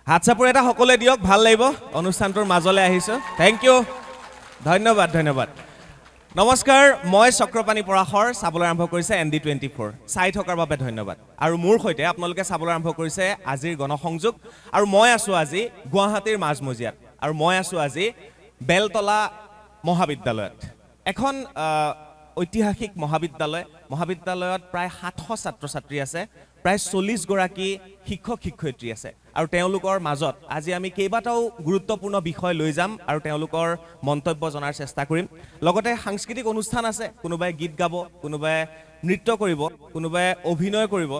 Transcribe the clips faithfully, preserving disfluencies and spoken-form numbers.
হাতচাপৰ এটা সকলোৱে দিয়ক ভাল লাগিব অনুষ্ঠানটোৰ মাজলৈ আহিছো থ্যাংক ইউ ধন্যবাদ ধন্যবাদ নমস্কাৰ মই চক্ৰপাণী পৰাশৰ চাবলৈ আৰম্ভ কৰিছে এন ডি টুৱেণ্টি ফ'ৰ চাই থকাৰ বাবে ধন্যবাদ আৰু মোৰ সৈতে আপোনালোকে চাবলৈ আৰম্ভ কৰিছে আজিৰ গণসংযোগ আৰু মই আছো আজি গুৱাহাটীৰ মাজমজিয়াত আৰু মই আছো আজি বেলতলা মহাবিদ্যালয়ত এখন ঐতিহাসিক মহাবিদ্যালয় মহাবিদ্যালয়ত প্ৰায় সাতশ ছাত্ৰ ছাত্ৰী আছে প্ৰায় চল্লিশ গৰাকী শিক্ষক শিক্ষয়িত্ৰী আছে আৰু তেওঁলোকৰ মাজত আজি আমি কেইবাটাও গুৰুত্বপূৰ্ণ বিষয় লৈ যাম আৰু তেওঁলোকৰ মন্তব্য জনাৰ চেষ্টা কৰিম লগতে সাংস্কৃতিক অনুষ্ঠান আছে কোনোবাই গীত গাব কোনোবাই নৃত্য কৰিব কোনোবাই অভিনয় কৰিব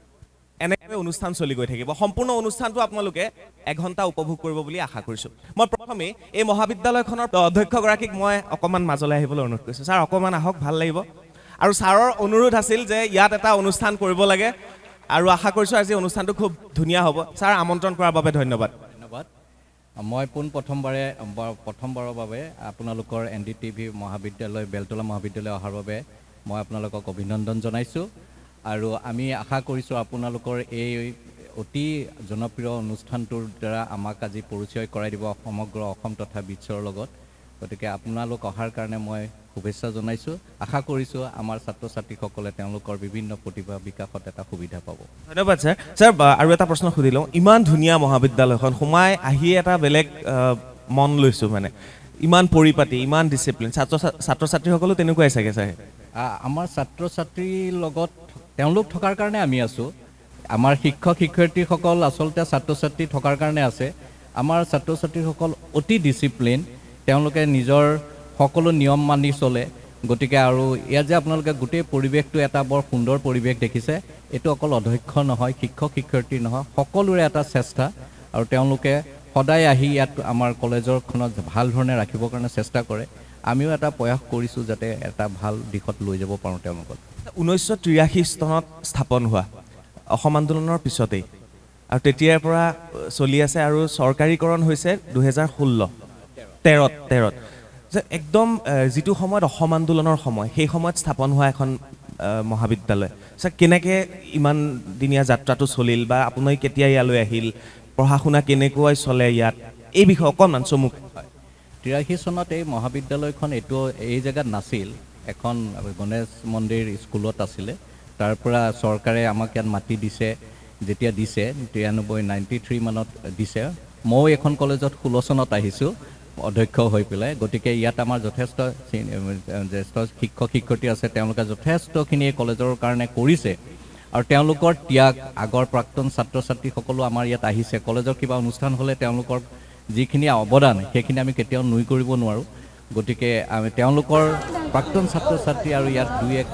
এনেকৈ অনুষ্ঠান চলি গৈ থাকিব সম্পূৰ্ণ অনুষ্ঠানটো আপোনালোকে এঘণ্টা উপভোগ কৰিব বুলি আশা কৰিছো মই প্ৰথমে এই মহাবিদ্যালয়খনৰ অধ্যক্ষ গৰাকীক মই অকমান মাজলৈ আহিবলৈ অনুৰোধ কৰিছো ছাৰ অকমান আহক ভাল লাগিব আৰু ছাৰৰ অনুৰোধ আছিল যে ইয়াত এটা অনুষ্ঠান কৰিব লাগে আৰু আশা কৰিছো আজি অনুষ্ঠানটো খুব ধুনীয়া হ'ব ছাৰ আমন্ত্ৰণ কৰাৰ বাবে ধন্যবাদ ধন্যবাদ মই পোন প্ৰথমবাৰে প্ৰথমবাৰৰ বাবে আপোনালোকৰ এন ডি টিভি মহাবিদ্যালয় বেলতলা মহাবিদ্যালয় অহাৰ বাবে মই আপোনালোকক অভিনন্দন জনাইছোঁ আৰু আমি আশা কৰিছোঁ আপোনালোকৰ এই অতি জনপ্ৰিয় অনুষ্ঠানটোৰ দ্বাৰা আমাক আজি পৰিচয় কৰাই দিব সমগ্ৰ অসম তথা বিশ্বৰ লগত গতিকে আপোনালোক অহাৰ কাৰণে মই শুভেচ্ছা জনাইছোঁ আশা কৰিছোঁ আমাৰ ছাত্ৰ ছাত্ৰীসকলে তেওঁলোকৰ বিভিন্ন প্ৰতিভা বিকাশত এটা সুবিধা পাব ধন্যবাদ ছাৰ ছাৰ আৰু এটা প্ৰশ্ন সুধি লওঁ ইমান ধুনীয়া মহাবিদ্যালয়খন সোমাই আহি এটা বেলেগ মন লৈছোঁ মানে ইমান পৰিপাটি ইমান ডিচিপ্লিন ছাত্ৰ ছাত্ৰ ছাত্ৰীসকলো তেনেকুৱাই চাগে ছাৰ আমাৰ ছাত্ৰ ছাত্ৰীৰ লগত তেওঁলোক থকাৰ কাৰণে আমি আছোঁ আমাৰ শিক্ষক শিক্ষয়িত্ৰীসকল আচলতে ছাত্ৰ ছাত্ৰী থকাৰ কাৰণে আছে আমাৰ ছাত্ৰ ছাত্ৰীসকল অতি ডিচিপ্লিন তেওঁলোকে নিজৰ সকলো নিয়ম মানি চলে গতিকে আৰু ইয়াত যে আপোনালোকে গোটেই পৰিৱেশটো এটা বৰ সুন্দৰ পৰিৱেশ দেখিছে এইটো অকল অধ্যক্ষ নহয় শিক্ষক শিক্ষয়িত্ৰী নহয় সকলোৰে এটা চেষ্টা আৰু তেওঁলোকে সদায় আহি ইয়াত আমাৰ কলেজৰখনত ভাল ধৰণে ৰাখিবৰ কাৰণে চেষ্টা কৰে আমিও এটা প্ৰয়াস কৰিছোঁ যাতে এটা ভাল দিশত লৈ যাব পাৰোঁ তেওঁলোকক ঊনৈছশ তিৰাশী চনত স্থাপন হোৱা অসম আন্দোলনৰ পিছতেই আৰু তেতিয়াৰ পৰা চলি আছে আৰু চৰকাৰীকৰণ হৈছে দুহেজাৰ ষোল্ল তেৰত তেৰত যে একদম যিটো সময়ত অসম আন্দোলনৰ সময় সেই সময়ত স্থাপন হোৱা এখন মহাবিদ্যালয় ছাৰ কেনেকৈ ইমান দিনীয়া যাত্ৰাটো চলিল বা আপুনি কেতিয়া ইয়ালৈ আহিল পঢ়া শুনা কেনেকৈ চলে ইয়াত এই বিষয়ে অকণমান চমুক তিৰাশী চনত এই মহাবিদ্যালয়খন এইটো এই জেগাত নাছিল এখন গণেশ মন্দিৰ স্কুলত আছিলে তাৰ পৰা চৰকাৰে আমাক ইয়াত মাটি দিছে যেতিয়া দিছে তিৰানব্বৈ নাইণ্টি থ্ৰী মানত দিছে ময়ো এখন কলেজত ষোল্ল চনত আহিছোঁ অধ্যক্ষ হৈ পেলাই গতিকে ইয়াত আমাৰ যথেষ্ট জ্যেষ্ঠ শিক্ষক শিক্ষয়িত্ৰী আছে তেওঁলোকে যথেষ্টখিনি এই কলেজৰ কাৰণে কৰিছে আৰু তেওঁলোকৰ ত্যাগ আগৰ প্ৰাক্তন ছাত্ৰ ছাত্ৰীসকলো আমাৰ ইয়াত আহিছে কলেজৰ কিবা অনুষ্ঠান হ'লে তেওঁলোকৰ যিখিনি অৱদান সেইখিনি আমি কেতিয়াও নুই কৰিব নোৱাৰোঁ গতিকে আমি তেওঁলোকৰ প্ৰাক্তন ছাত্ৰ ছাত্ৰী আৰু ইয়াত দুই এক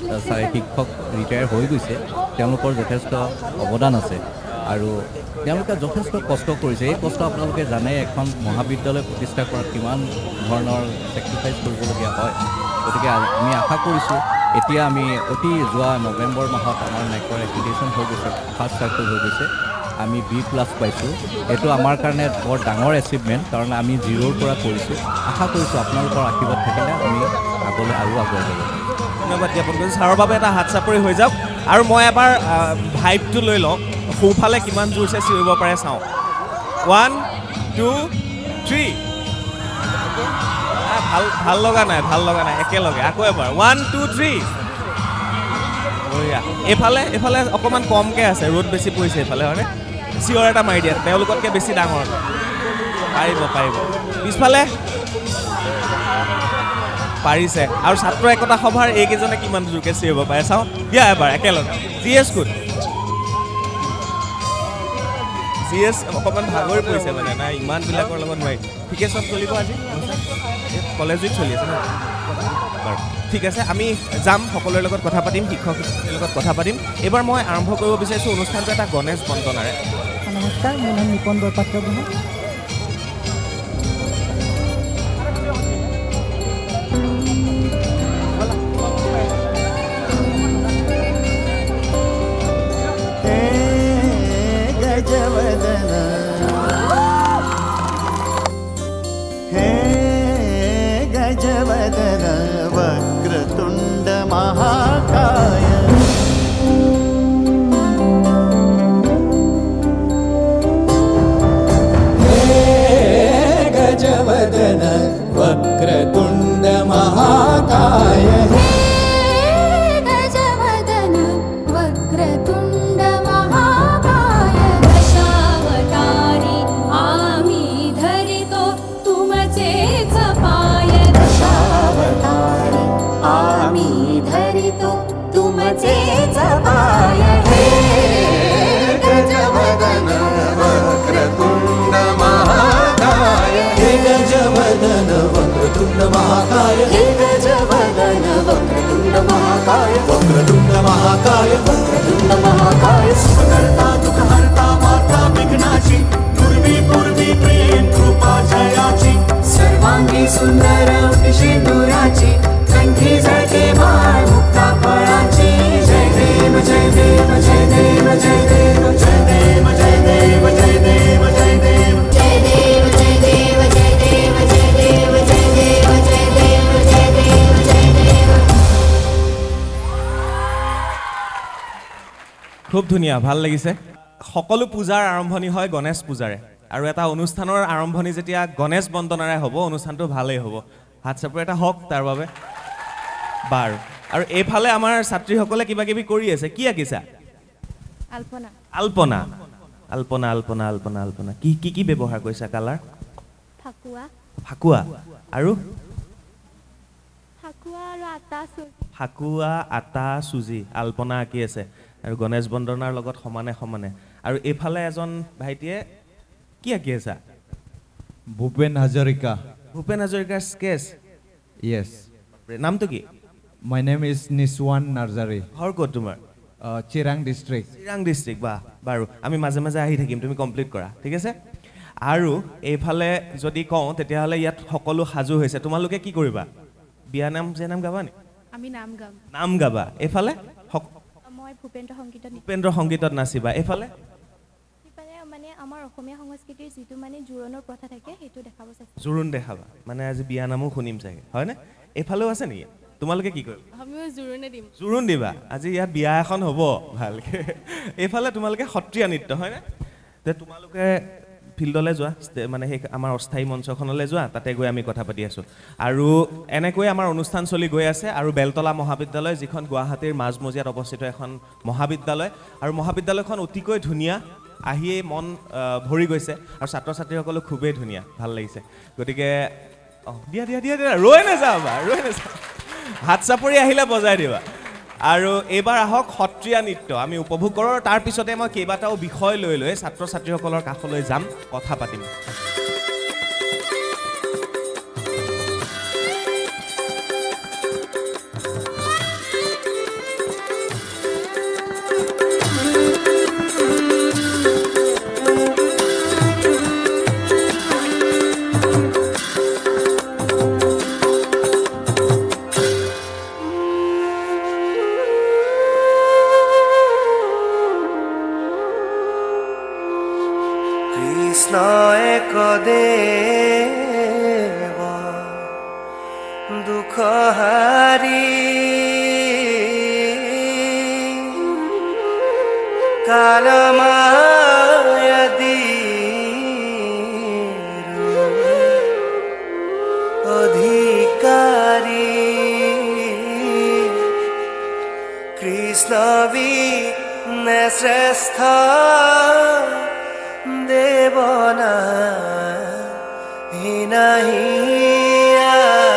শিক্ষক ৰিটায়াৰ হৈ গৈছে তেওঁলোকৰ যথেষ্ট অৱদান আছে আৰু তেওঁলোকে যথেষ্ট কষ্ট কৰিছে এই কষ্ট আপোনালোকে জানে এখন মহাবিদ্যালয় প্ৰতিষ্ঠা কৰাত কিমান ধৰণৰ ছেক্ৰিফাইচ কৰিবলগীয়া হয় গতিকে আমি আশা কৰিছোঁ এতিয়া আমি অতি যোৱা নৱেম্বৰ মাহত আমাৰ নেকৰ এক্ৰিডিটেশ্যন হৈ গৈছে ফাৰ্ষ্ট চাৰ্কেল হৈ গৈছে আমি বি প্লাছ পাইছোঁ এইটো আমাৰ কাৰণে বৰ ডাঙৰ এচিভমেণ্ট কাৰণ আমি জিৰ'ৰ পৰা কৰিছোঁ আশা কৰিছোঁ আপোনালোকৰ আশীৰ্বাদ থাকিলে আমি আগলৈ আৰু আগুৱাই যাব ধন্যবাদ জ্ঞাপন কৰিছোঁ ছাৰৰ বাবে এটা হাত চাপৰি হৈ যাওক আৰু মই এবাৰ ভাইবটো লৈ লওঁ সোঁফালে কিমান জোৰছে চিঞৰিব পাৰে চাওঁ ওৱান টু থ্ৰী ভাল ভাল লগা নাই ভাল লগা নাই একেলগে আকৌ এবাৰ ওৱান টু থ্ৰী বঢ়িয়া এইফালে এইফালে অকণমান কমকৈ আছে ৰ'দ বেছি পৰিছে এইফালে হয়নে চিঞৰ এটা মাৰি দিয়া তেওঁলোকতকৈ বেছি ডাঙৰ পাৰিব পাৰিব পিছফালে পাৰিছে আৰু ছাত্ৰ একতা সভাৰ এইকেইজনে কিমান জোৰকৈ চিঞৰিব পাৰে চাওঁ দিয়া এবাৰ একেলগে G S code G S অকণমান ভাগৰি পৰিছে মানে নাই ইমানবিলাকৰ লগত নোৱাৰি ঠিকে চব চলিব আজি কলেজ উইক চলি আছে ন বাৰু ঠিক আছে আমি যাম সকলোৰে লগত কথা পাতিম শিক্ষক শিক্ষকৰ লগত কথা পাতিম এইবাৰ মই আৰম্ভ কৰিব বিচাৰিছোঁ অনুষ্ঠানটো এটা গণেশ বন্দনাৰে নমস্কাৰ মোৰ নাম নিপন বৰপাত্ৰ গোহাঁই गजवदन हे गजवदन वक्रतुंड महाकाय सुखकर्ता दुःखहर्ता वार्ता विघ्नाची पूर्वी पूर्वी प्रेम कृपा जयाची सर्वांगी सुंदर सिंदुराची कंठी जळके माळ मुक्ता फळाची जय देव जय देव जय देव जय देव जय देव जय देव जय देव जय देव जय देव जय देव जय देव जय देव जय देव जय देव जय देव जय देव খুব ধুনীয়া ভাল লাগিছে সকলো পূজাৰ আৰম্ভণি হয় গণেশ পূজাৰে আৰু এটা অনুষ্ঠানৰ আৰম্ভণি যেতিয়া গণেশ বন্দনাৰে হ'ব অনুষ্ঠানটো ভালেই হ'ব হাত চাপৰি এটা হওক তাৰ বাবে বাৰু আৰু এইফালে আমাৰ ছাত্ৰীসকলে কিবা কিবি কৰি আছে কি আঁকিছা আলপনা আলপনা আলপনা আলপনা আলপনা আলপনা কি কি কি ব্যৱহাৰ কৰিছা কালাৰ ফাকুৱা ফাকুৱা আৰু ফাকুৱা আৰু আটা চুজি ফাকুৱা আটা চুজি আলপনা আঁকি আছে আৰু গণেশ বন্দনাৰ লগত সমানে সমানে আৰু এইফালে এজন ভাইটিয়ে কি আঁকি আছা ভূপেন হাজৰিকা ভূপেন হাজৰিকাৰ স্কেচ yes নামটো কি my name is Niswan Narzari ঘৰ ক'ত তোমাৰ uh, Chirang district Chirang district বাহ বাৰু আমি মাজে মাজে আহি থাকিম তুমি কমপ্লিট কৰা ঠিক আছে আৰু এইফালে যদি কওঁ তেতিয়াহ'লে ইয়াত সকলো সাজু হৈছে তোমালোকে কি কৰিবা বিয়া নাম যে নাম গাবা নি আমি নাম গাম নাম গাবা এইফালে মই ভূপেন্দ্ৰ সংগীত উপেন্দ্ৰ সংগীতত নাচিবা এইফালে সিফালে মানে আমাৰ অসমীয়া সংস্কৃতিৰ যিটো মানে জোৰোণৰ প্ৰথা থাকে সেইটো দেখাব চেষ্টা জোৰোণ দেখাবা মানে আজি বিয়া নামো শুনিম চাগে হয়নে এইফালেও আছে নেকি তোমালোকে কি কৰিবা আমিও জোৰোণে দিম জোৰোণ দিবা আজি ইয়াত বিয়া এখন হ'ব ভালকে এইফালে তোমালোকে সত্ৰীয়া নৃত্য হয়নে তে তোমালোকে ফিল্ডলৈ যোৱা মানে সেই আমাৰ অস্থায়ী মঞ্চখনলৈ যোৱা তাতে গৈ আমি কথা পাতি আছোঁ আৰু এনেকৈ আমাৰ অনুষ্ঠান চলি গৈ আছে আৰু বেলতলা মহাবিদ্যালয় যিখন গুৱাহাটীৰ মাজমজিয়াত অৱস্থিত এখন মহাবিদ্যালয় আৰু মহাবিদ্যালয়খন অতিকৈ ধুনীয়া আহিয়ে মন ভৰি গৈছে আৰু ছাত্ৰ ছাত্ৰীসকলো খুবেই ধুনীয়া ভাল লাগিছে গতিকে অঁ দিয়া দিয়া দিয়া দিয়া ৰৈ নাযাবা ৰৈ নাযাবা হাত চাপৰি আহিলে বজাই দিবা আৰু এইবাৰ আহক সত্ৰীয়া নৃত্য আমি উপভোগ কৰোঁ তাৰ পিছতে মই কেইবাটাও বিষয় লৈ লৈ ছাত্ৰ ছাত্ৰীসকলৰ কাষলৈ যাম কথা পাতিম দেব দুঃখ হারি কালমায়াদি অধিকারী কৃষ্ণ বিনে শ্রেষ্ঠ দেবনা হিনাহিয়া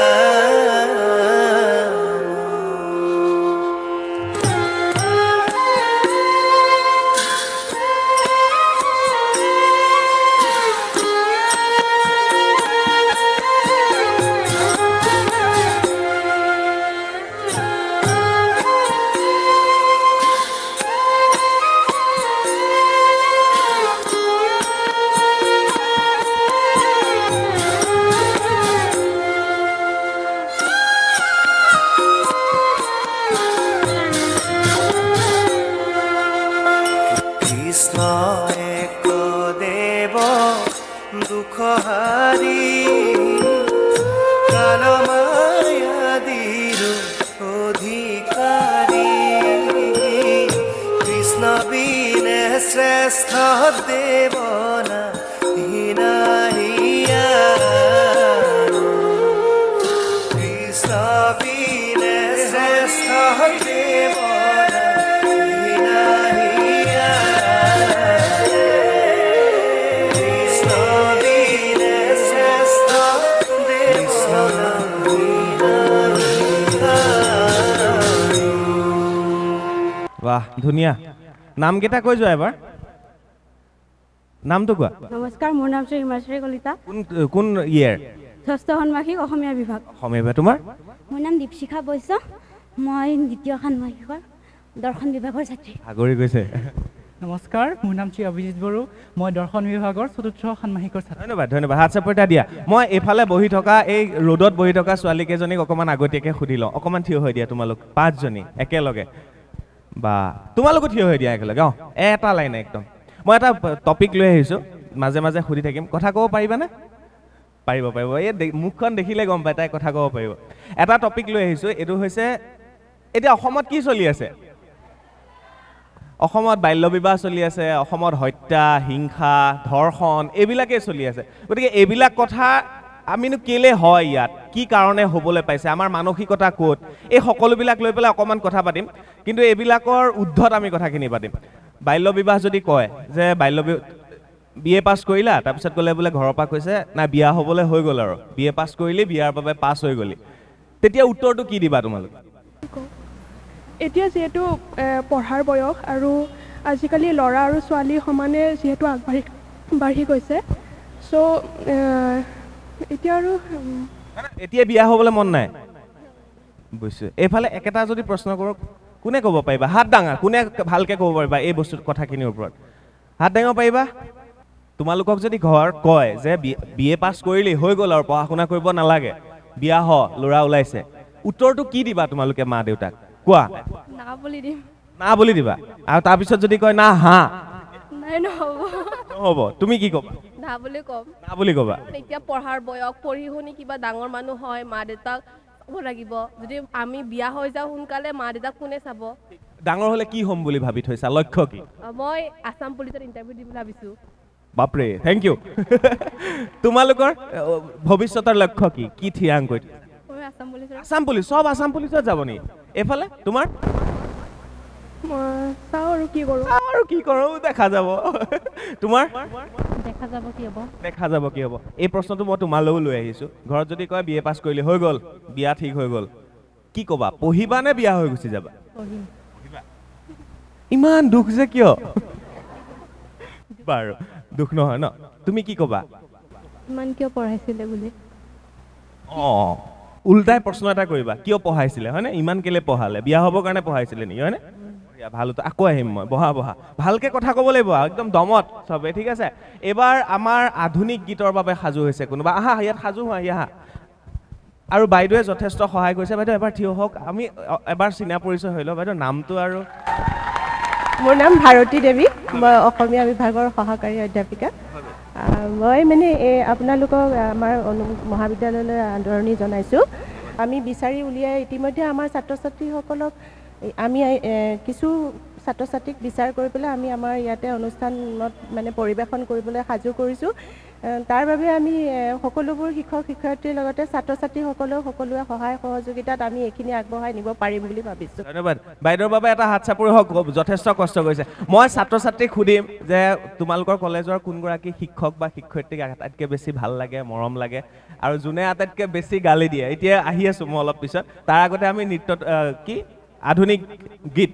শ্রেষ্ঠ দেবনা হিনাহিয়া কৃষ্ণ বিনে শ্রেষ্ঠ দেবনা হিনাহিয়া কৃষ্ণ বিনে শ্রেষ্ঠ দেবনা হিনাহিয়া বাহ ধুনীয়া নাম কেইটা কৈ যোৱা এবাৰ নামটো কোৱা নমস্কাৰ মোৰ নাম শ্ৰী হিমাশ্ৰী কলিতা কোন কোন ইয়াৰ ষষ্ঠ ষান্মাসিক অসমীয়া বিভাগ অসমীয়া বিভাগ তোমাৰ মোৰ নাম দীপশিখা বৈশ্য মই দ্বিতীয় ষান্মাসিকৰ দৰ্শন বিভাগৰ ছাত্ৰী ভাগৰি গৈছে নমস্কাৰ মোৰ নাম শ্ৰী অভিজিত বড়ো মই দৰ্শন বিভাগৰ চতুৰ্থ ষান্মাসিকৰ ছাত্ৰ ধন্যবাদ ধন্যবাদ হাত চাপৰ্টা দিয়া মই এইফালে বহি থকা এই ৰ'দত বহি থকা ছোৱালীকেইজনীক অকণমান আগতীয়াকৈ সুধি লওঁ অকণমান থিয় হৈ দিয়া তোমালোক পাঁচজনী একেলগে বা তোমালোকো থিয় হৈ দিয়া একেলগে অঁ এটা লাইন একদম মই এটা টপিক লৈ আহিছোঁ মাজে মাজে সুধি থাকিম কথা ক'ব পাৰিবানে পাৰিব পাৰিব এই মুখখন দেখিলে গম পায় তাই কথা ক'ব পাৰিব এটা টপিক লৈ আহিছোঁ এইটো হৈছে এতিয়া অসমত কি চলি আছে অসমত বাল্য বিবাহ চলি আছে অসমত হত্যা হিংসা ধৰ্ষণ এইবিলাকেই চলি আছে গতিকে এইবিলাক কথা আমিনো কেলে হয় ইয়াত কি কাৰণে হ'বলৈ পাইছে আমাৰ মানসিকতা ক'ত এই সকলোবিলাক লৈ পেলাই অকণমান কথা পাতিম কিন্তু এইবিলাকৰ উদ্ধত আমি কথাখিনি পাতিম বাল্য বিবাহ যদি কয় যে বাল্য বি এ পাছ কৰিলা তাৰপিছত গ'লে বোলে ঘৰৰ পৰা কৈছে নাই বিয়া হ'বলৈ হৈ গ'ল আৰু বি এ পাছ কৰিলি বিয়াৰ বাবে পাছ হৈ গ'লি তেতিয়া উত্তৰটো কি দিবা তোমালোক এতিয়া যেহেতু পঢ়াৰ বয়স আৰু আজিকালি ল'ৰা আৰু ছোৱালী সমানে যেহেতু আগবাঢ়ি বাঢ়ি গৈছে চ' এতিয়া আৰু এতিয়া বিয়া হ'বলৈ মন নাই বুজিছোঁ এইফালে একেটা যদি প্ৰশ্ন কৰোঁ কোনে ক'ব পাৰিবা হাত ডাঙা কোনে ভালকৈ ক'ব পাৰিবা এই বস্তু কথাখিনিৰ ওপৰত হাত ডাঙৰ পাৰিবা তোমালোকক যদি ঘৰ কয় যে বি এ পাছ কৰিলি হৈ গ'ল আৰু পঢ়া শুনা কৰিব নালাগে বিয়া হ ল'ৰা ওলাইছে উত্তৰটো কি দিবা তোমালোকে মা দেউতাক কোৱা না বুলি দিম না বুলি দিবা আৰু তাৰপিছত যদি কয় না হা নাই নহ'ব নহ'ব তুমি কি ক'বা না বুলি ক'ম না বুলি ক'বা এতিয়া পঢ়াৰ বয়স পঢ়ি শুনি কিবা ডাঙৰ মানুহ হয় মা দেউতাক ক'ব লাগিব যদি আমি বিয়া হৈ যাওঁ সোনকালে মা দেউতাক কোনে চাব ডাঙৰ হ'লে কি হ'ম বুলি ভাবি থৈছা লক্ষ্য কি মই আছাম পুলিচত ইণ্টাৰভিউ দিম বুলি ভাবিছোঁ বাপৰে থেংক ইউ তোমালোকৰ ভৱিষ্যতৰ লক্ষ্য কি কি থিৰাং কৰি আছাম পুলিচৰ আছাম পুলিচ চব আছাম পুলিচত যাব নেকি এইফালে তোমাৰ চাওঁ আৰু কি কৰোঁ আৰু কি কৰোঁ দেখা যাব তোমাৰ দেখা যাব কি হ'ব দেখা যাব কি হ'ব এই প্ৰশ্নটো মই তোমালৈও লৈ আহিছোঁ ঘৰত যদি কয় বি এ পাছ কৰিলে হৈ গ'ল বিয়া ঠিক হৈ গ'ল কি ক'বা পঢ়িবা নে বিয়া হৈ গুচি যাবা ইমান দুখ যে কিয় বাৰু দুখ নহয় ন তুমি কি ক'বা ইমান কিয় পঢ়াইছিলে বুলি অঁ উল্টাই প্ৰশ্ন এটা কৰিবা কিয় পঢ়াইছিলে হয়নে ইমান কেলে পঢ়ালে বিয়া হ'বৰ কাৰণে পঢ়াইছিলে নেকি হয়নে ভাল আকৌ আহিম মই বহা বহা ভালকৈ কথা ক'ব লাগিব একদম দমত চবেই ঠিক আছে এইবাৰ আমাৰ আধুনিক গীতৰ বাবে সাজু হৈছে কোনোবা আহা ইয়াত সাজু হোৱা আহা আৰু বাইদেৱে যথেষ্ট সহায় কৰিছে বাইদেউ এবাৰ থিয় হওক আমি এবাৰ চিনা পৰিচয় হৈ লওঁ বাইদেউ নামটো আৰু মোৰ নাম ভাৰতী দেৱী মই অসমীয়া বিভাগৰ সহকাৰী অধ্যাপিকা মই মানে এই আপোনালোকক আমাৰ মহাবিদ্যালয়লৈ আদৰণি জনাইছোঁ আমি বিচাৰি উলিয়াই ইতিমধ্যে আমাৰ ছাত্ৰ ছাত্ৰীসকলক আমি কিছু ছাত্ৰ ছাত্ৰীক বিচাৰ কৰি পেলাই আমি আমাৰ ইয়াতে অনুষ্ঠানত মানে পৰিৱেশন কৰিবলৈ সাজু কৰিছোঁ তাৰ বাবে আমি সকলোবোৰ শিক্ষক শিক্ষয়িত্ৰীৰ লগতে ছাত্ৰ ছাত্ৰীসকলেও সকলোৱে সহায় সহযোগিতাত আমি এইখিনি আগবঢ়াই নিব পাৰিম বুলি ভাবিছোঁ ধন্যবাদ বাইদেউৰ বাবে এটা হাত চাপৰি হওক যথেষ্ট কষ্ট কৰিছে মই ছাত্ৰ ছাত্ৰীক সুধিম যে তোমালোকৰ কলেজৰ কোনগৰাকী শিক্ষক বা শিক্ষয়িত্ৰীক আটাইতকৈ বেছি ভাল লাগে মৰম লাগে আৰু যোনে আটাইতকৈ বেছি গালি দিয়ে এতিয়া আহি আছোঁ মই অলপ পিছত তাৰ আগতে আমি নৃত্য কি আধুনিক গীত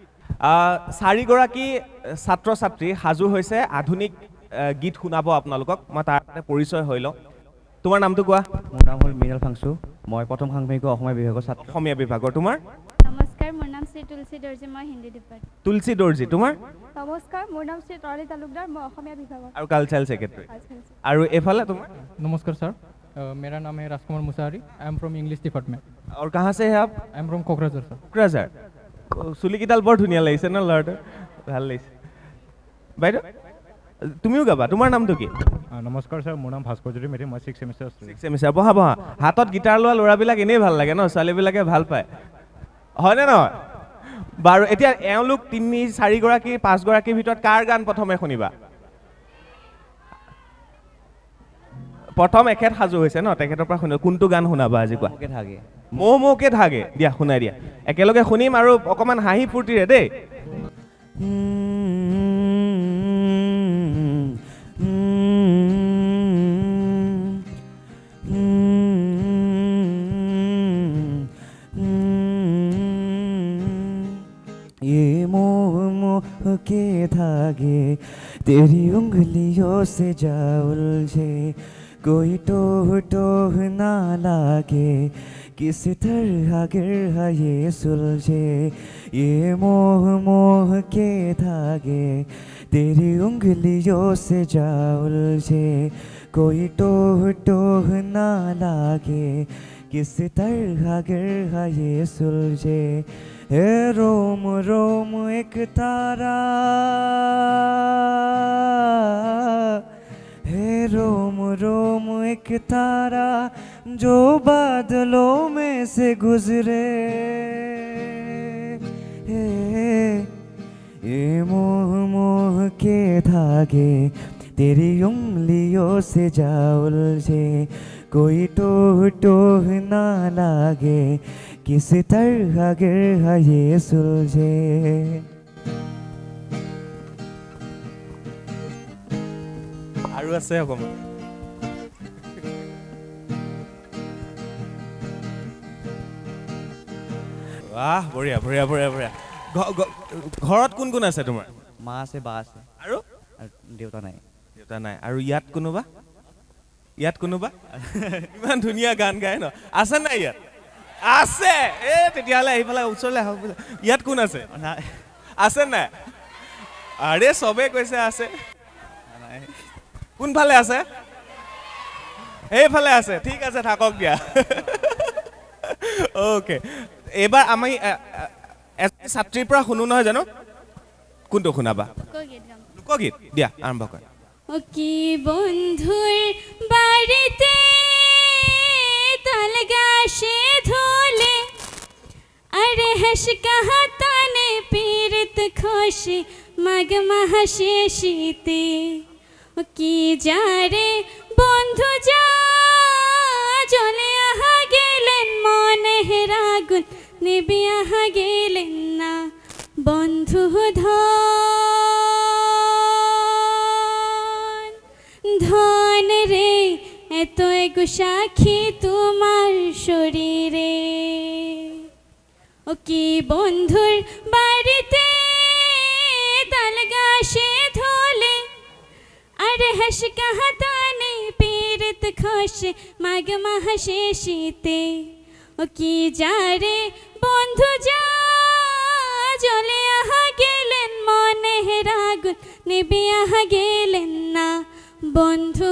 চাৰিগৰাকী ছাত্ৰ ছাত্ৰী সাজু হৈছে আধুনিক গীত শুনাব আপোনালোকক মই তাৰ পৰিচয় হৈ লওঁ তোমাৰ নামটো কোৱা মোৰ নাম হ'ল মৃণাল ফাংচু মই প্ৰথম ষান্মাসিকৰ অসমীয়া বিভাগৰ ছাত্ৰ অসমীয়া বিভাগৰ তোমাৰ নমস্কাৰ মোৰ নাম শ্ৰী তুলসী দৰ্জী মই হিন্দী ডিপাৰ্টমেণ্ট তুলসী দৰ্জী তোমাৰ নমস্কাৰ মোৰ নাম শ্ৰী তৰালী তালুকদাৰ মই অসমীয়া বিভাগৰ আৰু কালচাৰেল ছেক্ৰেটাৰী আৰু এইফালে তোমাৰ नमस्कार सर मेरा नाम है Rajkumar Musari I am from English department और कहाँ से है आप I am from Kokrajhar sir Kokrajhar চুলিকেইডাল বৰ ধুনীয়া লাগিছে ন ল'ৰাটো ভাল লাগিছে বাইদেউ তুমিও গাবা তোমাৰ নামটো কি নমস্কাৰ ছাৰ মোৰ নাম ভাস্কৰ জ্যোতি মেধি মই ছিক্স ছেমিষ্টাৰ ছিক্স ছেমিষ্টাৰ বহা বহা হাতত গিটাৰ লোৱা ল'ৰাবিলাক এনেই ভাল লাগে ন ছোৱালীবিলাকে ভাল পায় হয়নে নহয় বাৰু এতিয়া এওঁলোক তিনি চাৰিগৰাকী পাঁচগৰাকীৰ ভিতৰত কাৰ গান প্ৰথমে শুনিবা প্ৰথম এখেত সাজু হৈছে ন তেখেতৰ পৰা শুনিব কোনটো গান শুনাবা আজি কোৱা মৌ মৌকে ধাগে দিয়া শুনাই দিয়া একেলগে শুনিম আৰু অকণমান হাঁহি ফূৰ্তিৰে দেই ये मोह मोह के धागे तेरी उंगलियों से जा उलझे कोई टोह टोह ना लागे किस तरह गिर है ये सुलझे ये मोह मोह के धागे तेरी उंगलियों से जा उलझे कोई टोह टोह ना लागे किस तरह गिर है ये सुलझे हे रोम रोम एक तारा हे रोम रोम एक तारा जो बादलों में से गुजरे हे ये मोह मोह के धागे तेरी उंगलियों से जा उलझे कोई टोह टोह ना लागे किस तरह गिर है ये सुलझे আৰু আছে অকমান বাহ বঢ়িয়া বঢ়িয়া বঢ়িয়া বঢ়িয়া ঘৰত কোন কোন আছে তোমাৰ মা আছে বা আছে আৰু দেউতা নাই দেউতা নাই আৰু ইয়াত কোনোবা ইয়াত কোনোবা ইমান ধুনীয়া গান গায় ন আছে নাই ইয়াত আছে এ তেতিয়াহ'লে আহি পেলাই ওচৰলৈ আহক ইয়াত কোন আছে আছে নাই আৰে চবে কৈছে আছে কোনফালে আছে এইফালে আছে ঠিক আছে থাকক দিয়া ওকে এবাৰ আমি ছাত্ৰীৰ পৰা শুনো নহয় জানো কোনটো শুনাবা লোকগীত দিয়া আৰম্ভ কৰা ও কি বন্ধুৰ বাড়িতে তাল গাছে ধোলে আরে হস কাহাতানে পীরত খুশি মগ মহাশেষিতে ও কি যারে বন্ধু যা চলে আহা গেলেন মনে হেরাগুন নেবে আহা গেলেন না বন্ধু ধন ধন রে এত এগো সাক্ষী তোমার শরীরে ও কি বন্ধুর বাড়িতে তাল গাছে ধোলে আরে হস কাহাতানে পীরত খুশ মাগ মহাশেষিতে ও কি যারে বন্ধু যা চলে আহা গেলেন মনে হেরাগুন নেবে আহা গেলেন না বন্ধু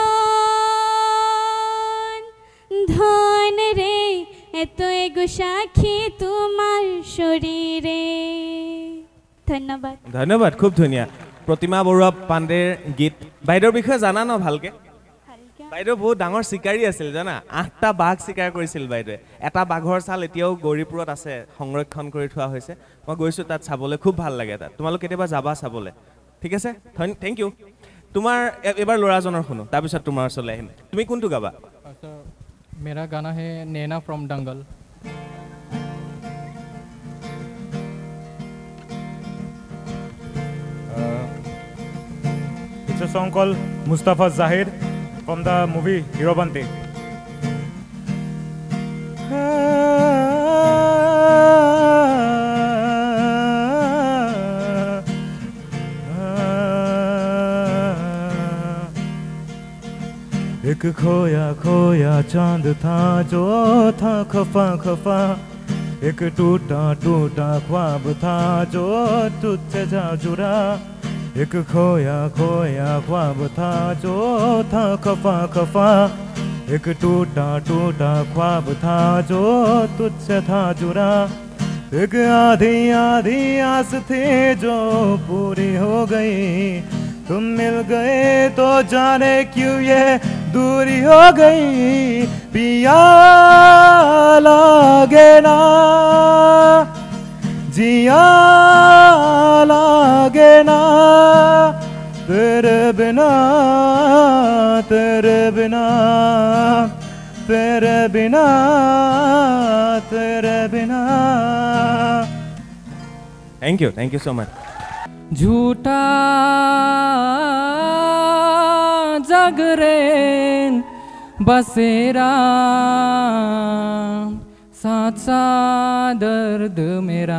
ধন ধন রে এত এগো সাক্ষী তোমার শরীরে ধন্যবাদ ধন্যবাদ খুব ধুনীয়া প্ৰতিমা বৰুৱা পাণ্ডেৰ গীত বাইদেউৰ বিষয়ে জানা ন ভালকে বাইদেউ বহুত ডাঙৰ চিকাৰী আছিল জানা আঠটা বাঘ চিকাৰ কৰিছিল বাইদেৱে এটা বাঘৰ ছাল এতিয়াও গৌৰীপুৰত আছে সংৰক্ষণ কৰি থোৱা হৈছে মই গৈছোঁ তাত চাবলৈ খুব ভাল লাগে তাত তোমালোক কেতিয়াবা যাবা চাবলৈ ঠিক আছে থেংক ইউ তোমাৰ এবাৰ ল'ৰাজনৰ শুনো তাৰপিছত তোমাৰ ওচৰলৈ আহিম তুমি কোনটো গাবা मेरा गाना है Naina from Dangal uh, It's a song called Mustafa Zahid from the movie Hero Banti. एक खोया खोया चांद था जो था खफा खफा एक टूटा टूटा ख्वाब था जो तुझसे जा जुड़ा एक खोया खोया ख्वाब था जो था खफा खफा एक टूटा टूटा ख्वाब था जो तुझसे था जुड़ा एक आधी आधी आस थी जो पूरी हो गई तुम मिल गए तो जाने क्यों ये दूरी हो गई पिया लागे ना जिया लागे ना तेरे बिना तेरे बिना तेरे बिना तेरे बिना thank you thank you so much झूठा जागरेन बसेरा साथ साथ दर्द मेरा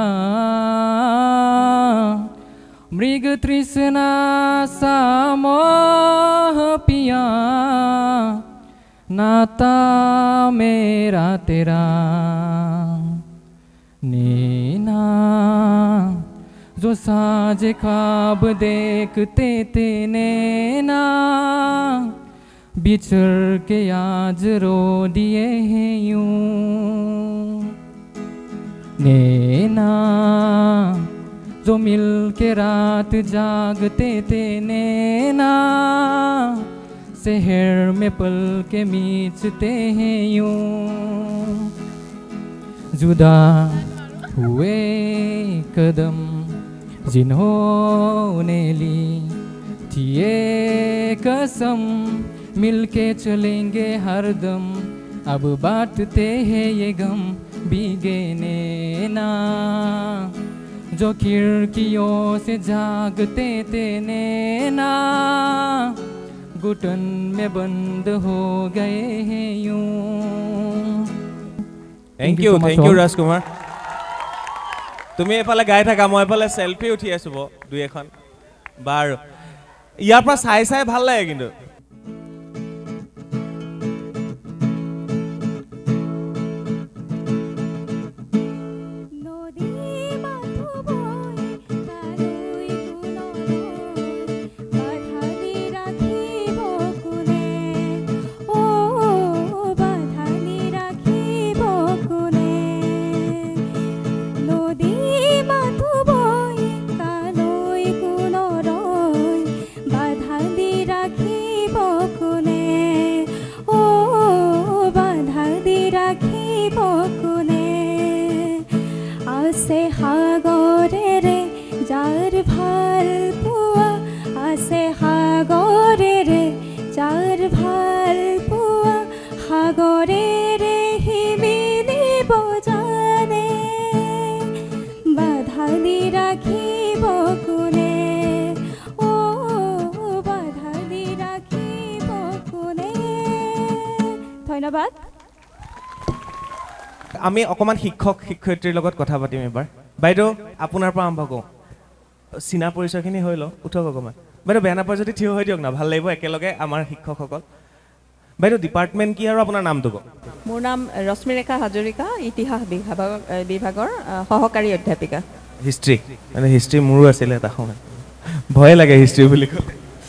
मृग तृष्णा सा मोह पिया नाता मेरा तेरा नैना जो साज ख्वाब देखते थे नैना बिछड़ के आज रो दिए हैं यूं नैना जो मिल के रात जागते थे नैना शहर में पल के मीचते हैं यूं जुदा हुए कदम जिन्होंने ली थी ये कसम मिलके चलेंगे हरदम अब बांटते हैं ये गम भीगे नैना जो खिड़कियों से जागते थे नैना घुटन में बंद हो गए हैं यूं thank you thank you Rajkumar তুমি এফালে গাই থাকা মই এফালে সেলফি উঠি আছো দুই এখন বাৰু ইয়াৰ পৰা চাই চাই ভাল লাগে কিন্তু ধন্যবাদ আমি অকমান শিক্ষক শিক্ষয়িত্ৰীৰ লগত কথা পাতিম এবাৰ বাইদেউ আপোনাৰ পৰা আৰম্ভ কৰোঁ চিনা পৰিচয়খিনি হৈ লওক উঠক অকমান বাইদেউ বেয়া নাপায় যদি থিয় হৈ দিয়ক না ভাল লাগিব একেলগে আমাৰ শিক্ষকসকল বাইদেউ ডিপাৰ্টমেণ্ট কি আৰু আপোনাৰ নামটো কওক মোৰ নাম ৰশ্মিৰেখা হাজৰিকা ইতিহাস বিভাগৰ বিভাগৰ সহকাৰী অধ্যাপিকা হিষ্ট্ৰী মানে হিষ্ট্ৰী মোৰো আছিলে এটা সময় ভয় লাগে হিষ্ট্ৰী বুলি ক'লে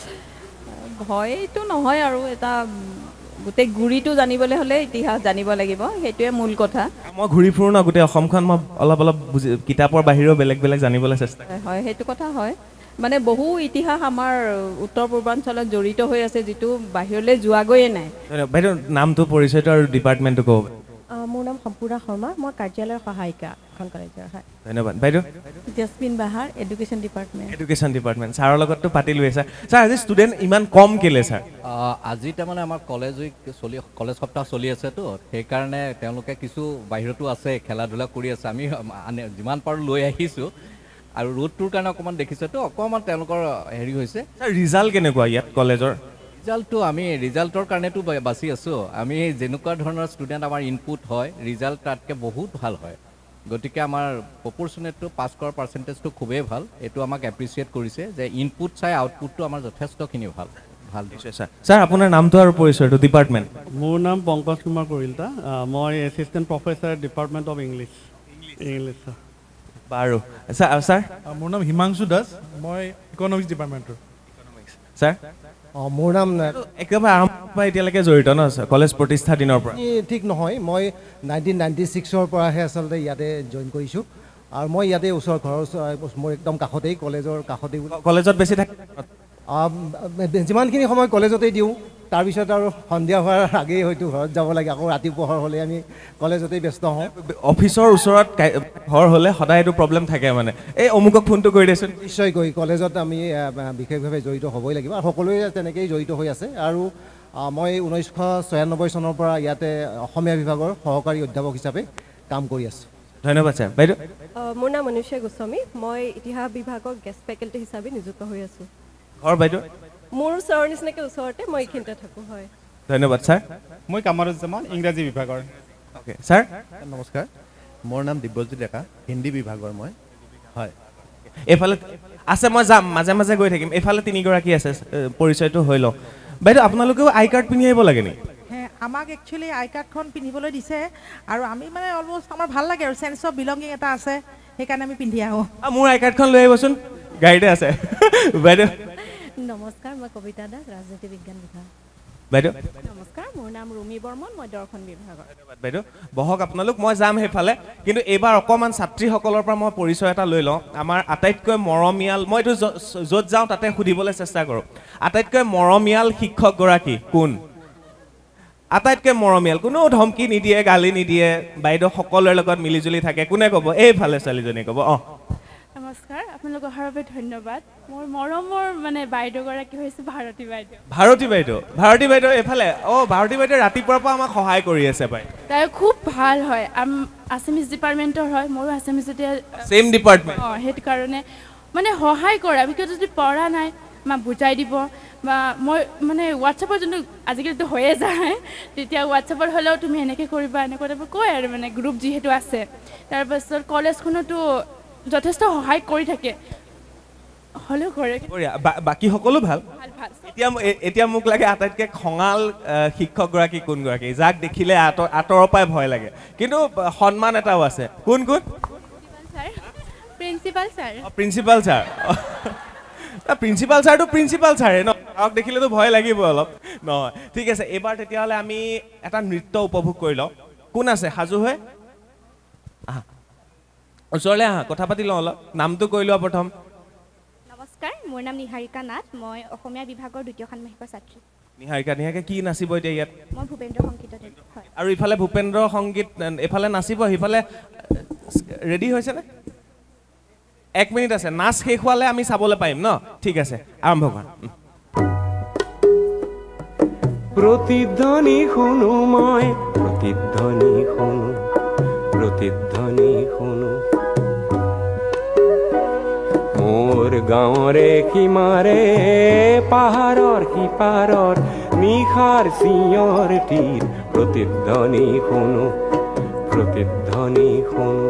ভয়টো নহয় আৰু এটা গোটেই গুৰিটো জানিবলৈ হ'লে ইতিহাস জানিব লাগিব সেইটোৱে মূল কথা মই ঘূৰি ফুৰো ন গোটেই অসমখন মই অলপ অলপ কিতাপৰ বাহিৰেও বেলেগ বেলেগ জানিবলৈ চেষ্টা হয় সেইটো কথা হয় মানে বহু ইতিহাস আমাৰ উত্তৰ পূৰ্বাঞ্চলত জড়িত হৈ আছে যিটো বাহিৰলৈ যোৱাগৈয়ে নাই বাইদেউ নামটো পৰিচয়টো আৰু ডিপাৰ্টমেণ্টটো ক'ব মোৰ নাম সম্পূৰ্ণা শৰ্মা মই কাৰ্যালয়ৰ সহায়িকা এখন কলেজৰ হয় ধন্যবাদ বাইদেউ Jasmine Bahar education department education department ছাৰৰ লগততো পাতি লৈ ছাৰ ছাৰ আজি ষ্টুডেণ্ট ইমান কম কেলে ছাৰ আজি তাৰমানে আমাৰ কলেজ উইক চলি কলেজ সপ্তাহ চলি আছেতো সেইকাৰণে তেওঁলোকে কিছু বাহিৰতো আছে খেলা ধূলা কৰি আছে আমি যিমান পাৰোঁ লৈ আহিছোঁ আৰু ৰোডটোৰ কাৰণে অকণমান দেখিছেতো অকণমান তেওঁলোকৰ হেৰি হৈছে ছাৰ ৰিজাল্ট কেনেকুৱা ইয়াত কলেজৰ ৰিজাল্টটো আমি ৰিজাল্টৰ কাৰণেতো বাচি আছোঁ আমি যেনেকুৱা ধৰণৰ ষ্টুডেণ্ট আমাৰ ইনপুট হয় ৰিজাল্ট তাতকৈ বহুত ভাল হয় গতিকে আমাৰ প্ৰপৰ্চনেটটো পাছ কৰাৰ পাৰ্চেণ্টেজটো খুবেই ভাল এইটো আমাক এপ্ৰিচিয়েট কৰিছে যে ইনপুট চাই আউটপুটটো আমাৰ যথেষ্টখিনি ভাল ভাল দিছে ছাৰ ছাৰ আপোনাৰ নামটো আৰু পৰিচয়টো ডিপাৰ্টমেণ্ট মোৰ নাম পংকজ কুমাৰ কৰিলতা মই assistant professor department of English English বাৰু ছাৰ ছাৰ মোৰ নাম হিমাংশু দাস মই ইকনমিক্স ডিপাৰ্টমেণ্টৰ ছাৰ অঁ মোৰ নাম একেবাৰে আৰম্ভ পৰা এতিয়ালৈকে জড়িত ন কলেজ প্ৰতিষ্ঠা দিনৰ পৰা ঠিক নহয় মই নাইনটিন নাইণ্টি ছিক্সৰ পৰাহে আচলতে ইয়াতে জইন কৰিছোঁ আৰু মই ইয়াতে ওচৰৰ ঘৰৰ মোৰ একদম কাষতেই কলেজৰ কাষতেই কলেজত বেছি থাকে যিমানখিনি সময় কলেজতেই দিওঁ তাৰপিছত আৰু সন্ধিয়া হোৱাৰ আগেই হয়তো ঘৰত যাব লাগে আকৌ ৰাতিপুৱা হ'লে আমি কলেজতেই ব্যস্ত হওঁ অফিচৰ ওচৰত ঘৰ হ'লে সদায় এইটো প্ৰব্লেম থাকে মানে এই অমুকক ফোনটো কৰি দেচোন নিশ্চয়কৈ কলেজত আমি বিশেষভাৱে জড়িত হ'বই লাগিব আৰু সকলোৱে তেনেকেই জড়িত হৈ আছে আৰু মই ঊনৈছশ ছয়ানব্বৈ চনৰ পৰা ইয়াতে অসমীয়া বিভাগৰ সহকাৰী অধ্যাপক হিচাপে কাম কৰি আছোঁ ধন্যবাদ ছাৰ বাইদেউ মোৰ নাম অনুষ্যা গোস্বামী মই ইতিহাস বিভাগৰ গেষ্ট ফেকাল্টি হিচাপে নিযুক্ত হৈ আছোঁ ঘৰ বাইদেউ মোৰ ওচৰৰ নিচিনাকৈ ওচৰতে মই এইখিনিতে থাকোঁ হয় ধন্যবাদ ছাৰ মই কামাৰুজ্জামান ইংৰাজী বিভাগৰ অ'কে ছাৰ নমস্কাৰ মোৰ নাম দিব্যজ্যোতি ডেকা হিন্দী বিভাগৰ মই হয় এইফালে আছে মই যাম মাজে মাজে গৈ থাকিম এইফালে তিনিগৰাকী আছে পৰিচয়টো হৈ লওঁ বাইদেউ আপোনালোকেও আই কাৰ্ড পিন্ধি আহিব লাগে নেকি আমাক একচুৱেলি আই কাৰ্ডখন পিন্ধিবলৈ দিছে আৰু আমি মানে অলমষ্ট আমাৰ ভাল লাগে আৰু চেন্স অফ বিলংগিং এটা আছে সেইকাৰণে আমি পিন্ধি আহোঁ মোৰ আই কাৰ্ডখন লৈ আহিবচোন গাড়ীতে আছে বাইদেউ নমস্কাৰ মই কবিতা দাস ৰাজনীতি বিজ্ঞান বিভাগ বাইদেউ নমস্কাৰ মোৰ নাম ৰুমি বৰ্মন মই দৰ্শন বিভাগৰ ধন্যবাদ বাইদেউ বহক আপোনালোক মই যাম সেইফালে কিন্তু এইবাৰ অকণমান ছাত্ৰীসকলৰ পৰা মই পৰিচয় এটা লৈ লওঁ আমাৰ আটাইতকৈ মৰমীয়াল মই এইটো য'ত যাওঁ তাতে সুধিবলৈ চেষ্টা কৰোঁ আটাইতকৈ মৰমীয়াল শিক্ষকগৰাকী কোন আটাইতকৈ মৰমীয়াল কোনো ধমকি নিদিয়ে গালি নিদিয়ে বাইদেউ সকলোৰে লগত মিলিজুলি থাকে কোনে ক'ব এইফালে ছোৱালীজনীয়ে ক'ব অঁ নমস্কাৰ আপোনালোক অহাৰ বাবে ধন্যবাদ মোৰ মৰমৰ মানে বাইদেউগৰাকী হৈছে ভাৰতী বাইদেউ ভাৰতী বাইদেউ ভাৰতী বাইদেউ এইফালে অঁ ভাৰতী বাইদেউ ৰাতিপুৱাৰ পৰা আমাক সহায় কৰি আছে পাই তাই খুব ভাল হয় আছামিজ ডিপাৰ্টমেণ্টৰ হয় ময়ো আছামিজতে ছেম ডিপাৰ্টমেণ্ট অঁ সেইটো কাৰণে মানে সহায় কৰা বিকজ যদি পঢ়া নাই মা বুজাই দিব বা মই মানে হোৱাটছএপৰ যোনটো আজিকালিতো হৈয়ে যায় তেতিয়া হোৱাটছএপত হ'লেও তুমি এনেকৈ কৰিবা এনেকুৱা টাইপৰ কয় আৰু মানে গ্ৰুপ যিহেতু আছে তাৰপাছত কলেজখনতো যথেষ্ট সহায় কৰি থাকে হ'লেও কৰে বাকী সকলো ভাল এতিয়া এতিয়া মোক লাগে আটাইতকৈ খঙাল শিক্ষকগৰাকী কোনগৰাকী যাক দেখিলে আঁতৰ আঁতৰৰ পৰাই ভয় লাগে কিন্তু সন্মান এটাও আছে কোন কোন principal sir principal sir principal ছাৰটো প্ৰিন্সিপাল ছাৰে ন তাক দেখিলেতো ভয় লাগিব অলপ নহয় ঠিক আছে এইবাৰ তেতিয়াহ'লে আমি এটা নৃত্য উপভোগ কৰি লওঁ কোন আছে সাজু হৈ আহা ওচৰলৈ আহা কথা পাতি লওঁ অলপ নামটো কৈ লোৱা প্ৰথম নমস্কাৰ মোৰ নাম নিহাৰিকা নাথ মই অসমীয়া বিভাগৰ দ্বিতীয় ষাণ্মাসিকৰ ছাত্ৰী নিহাৰিকা নিহাৰিকা কি নাচিব এতিয়া ইয়াত মই ভূপেন্দ্ৰ সংগীতত হয় আৰু ইফালে ভূপেন্দ্ৰ সংগীত এফালে নাচিব সিফালে ৰেডি হৈছেনে এক মিনিট আছে নাচ শেষ হোৱালে আমি চাবলৈ পাৰিম ন ঠিক আছে আৰম্ভ কৰা প্ৰতিধ্বনি শুনো মই প্ৰতিধ্বনি শুনো প্ৰতিধ্বনি শুনো মোৰ গাঁৱৰে সীমাৰে পাহাৰৰ সিপাৰৰ নিশাৰ চিঞৰ তীৰ প্ৰতিধ্বনি শুনো প্ৰতিধ্বনি শুনো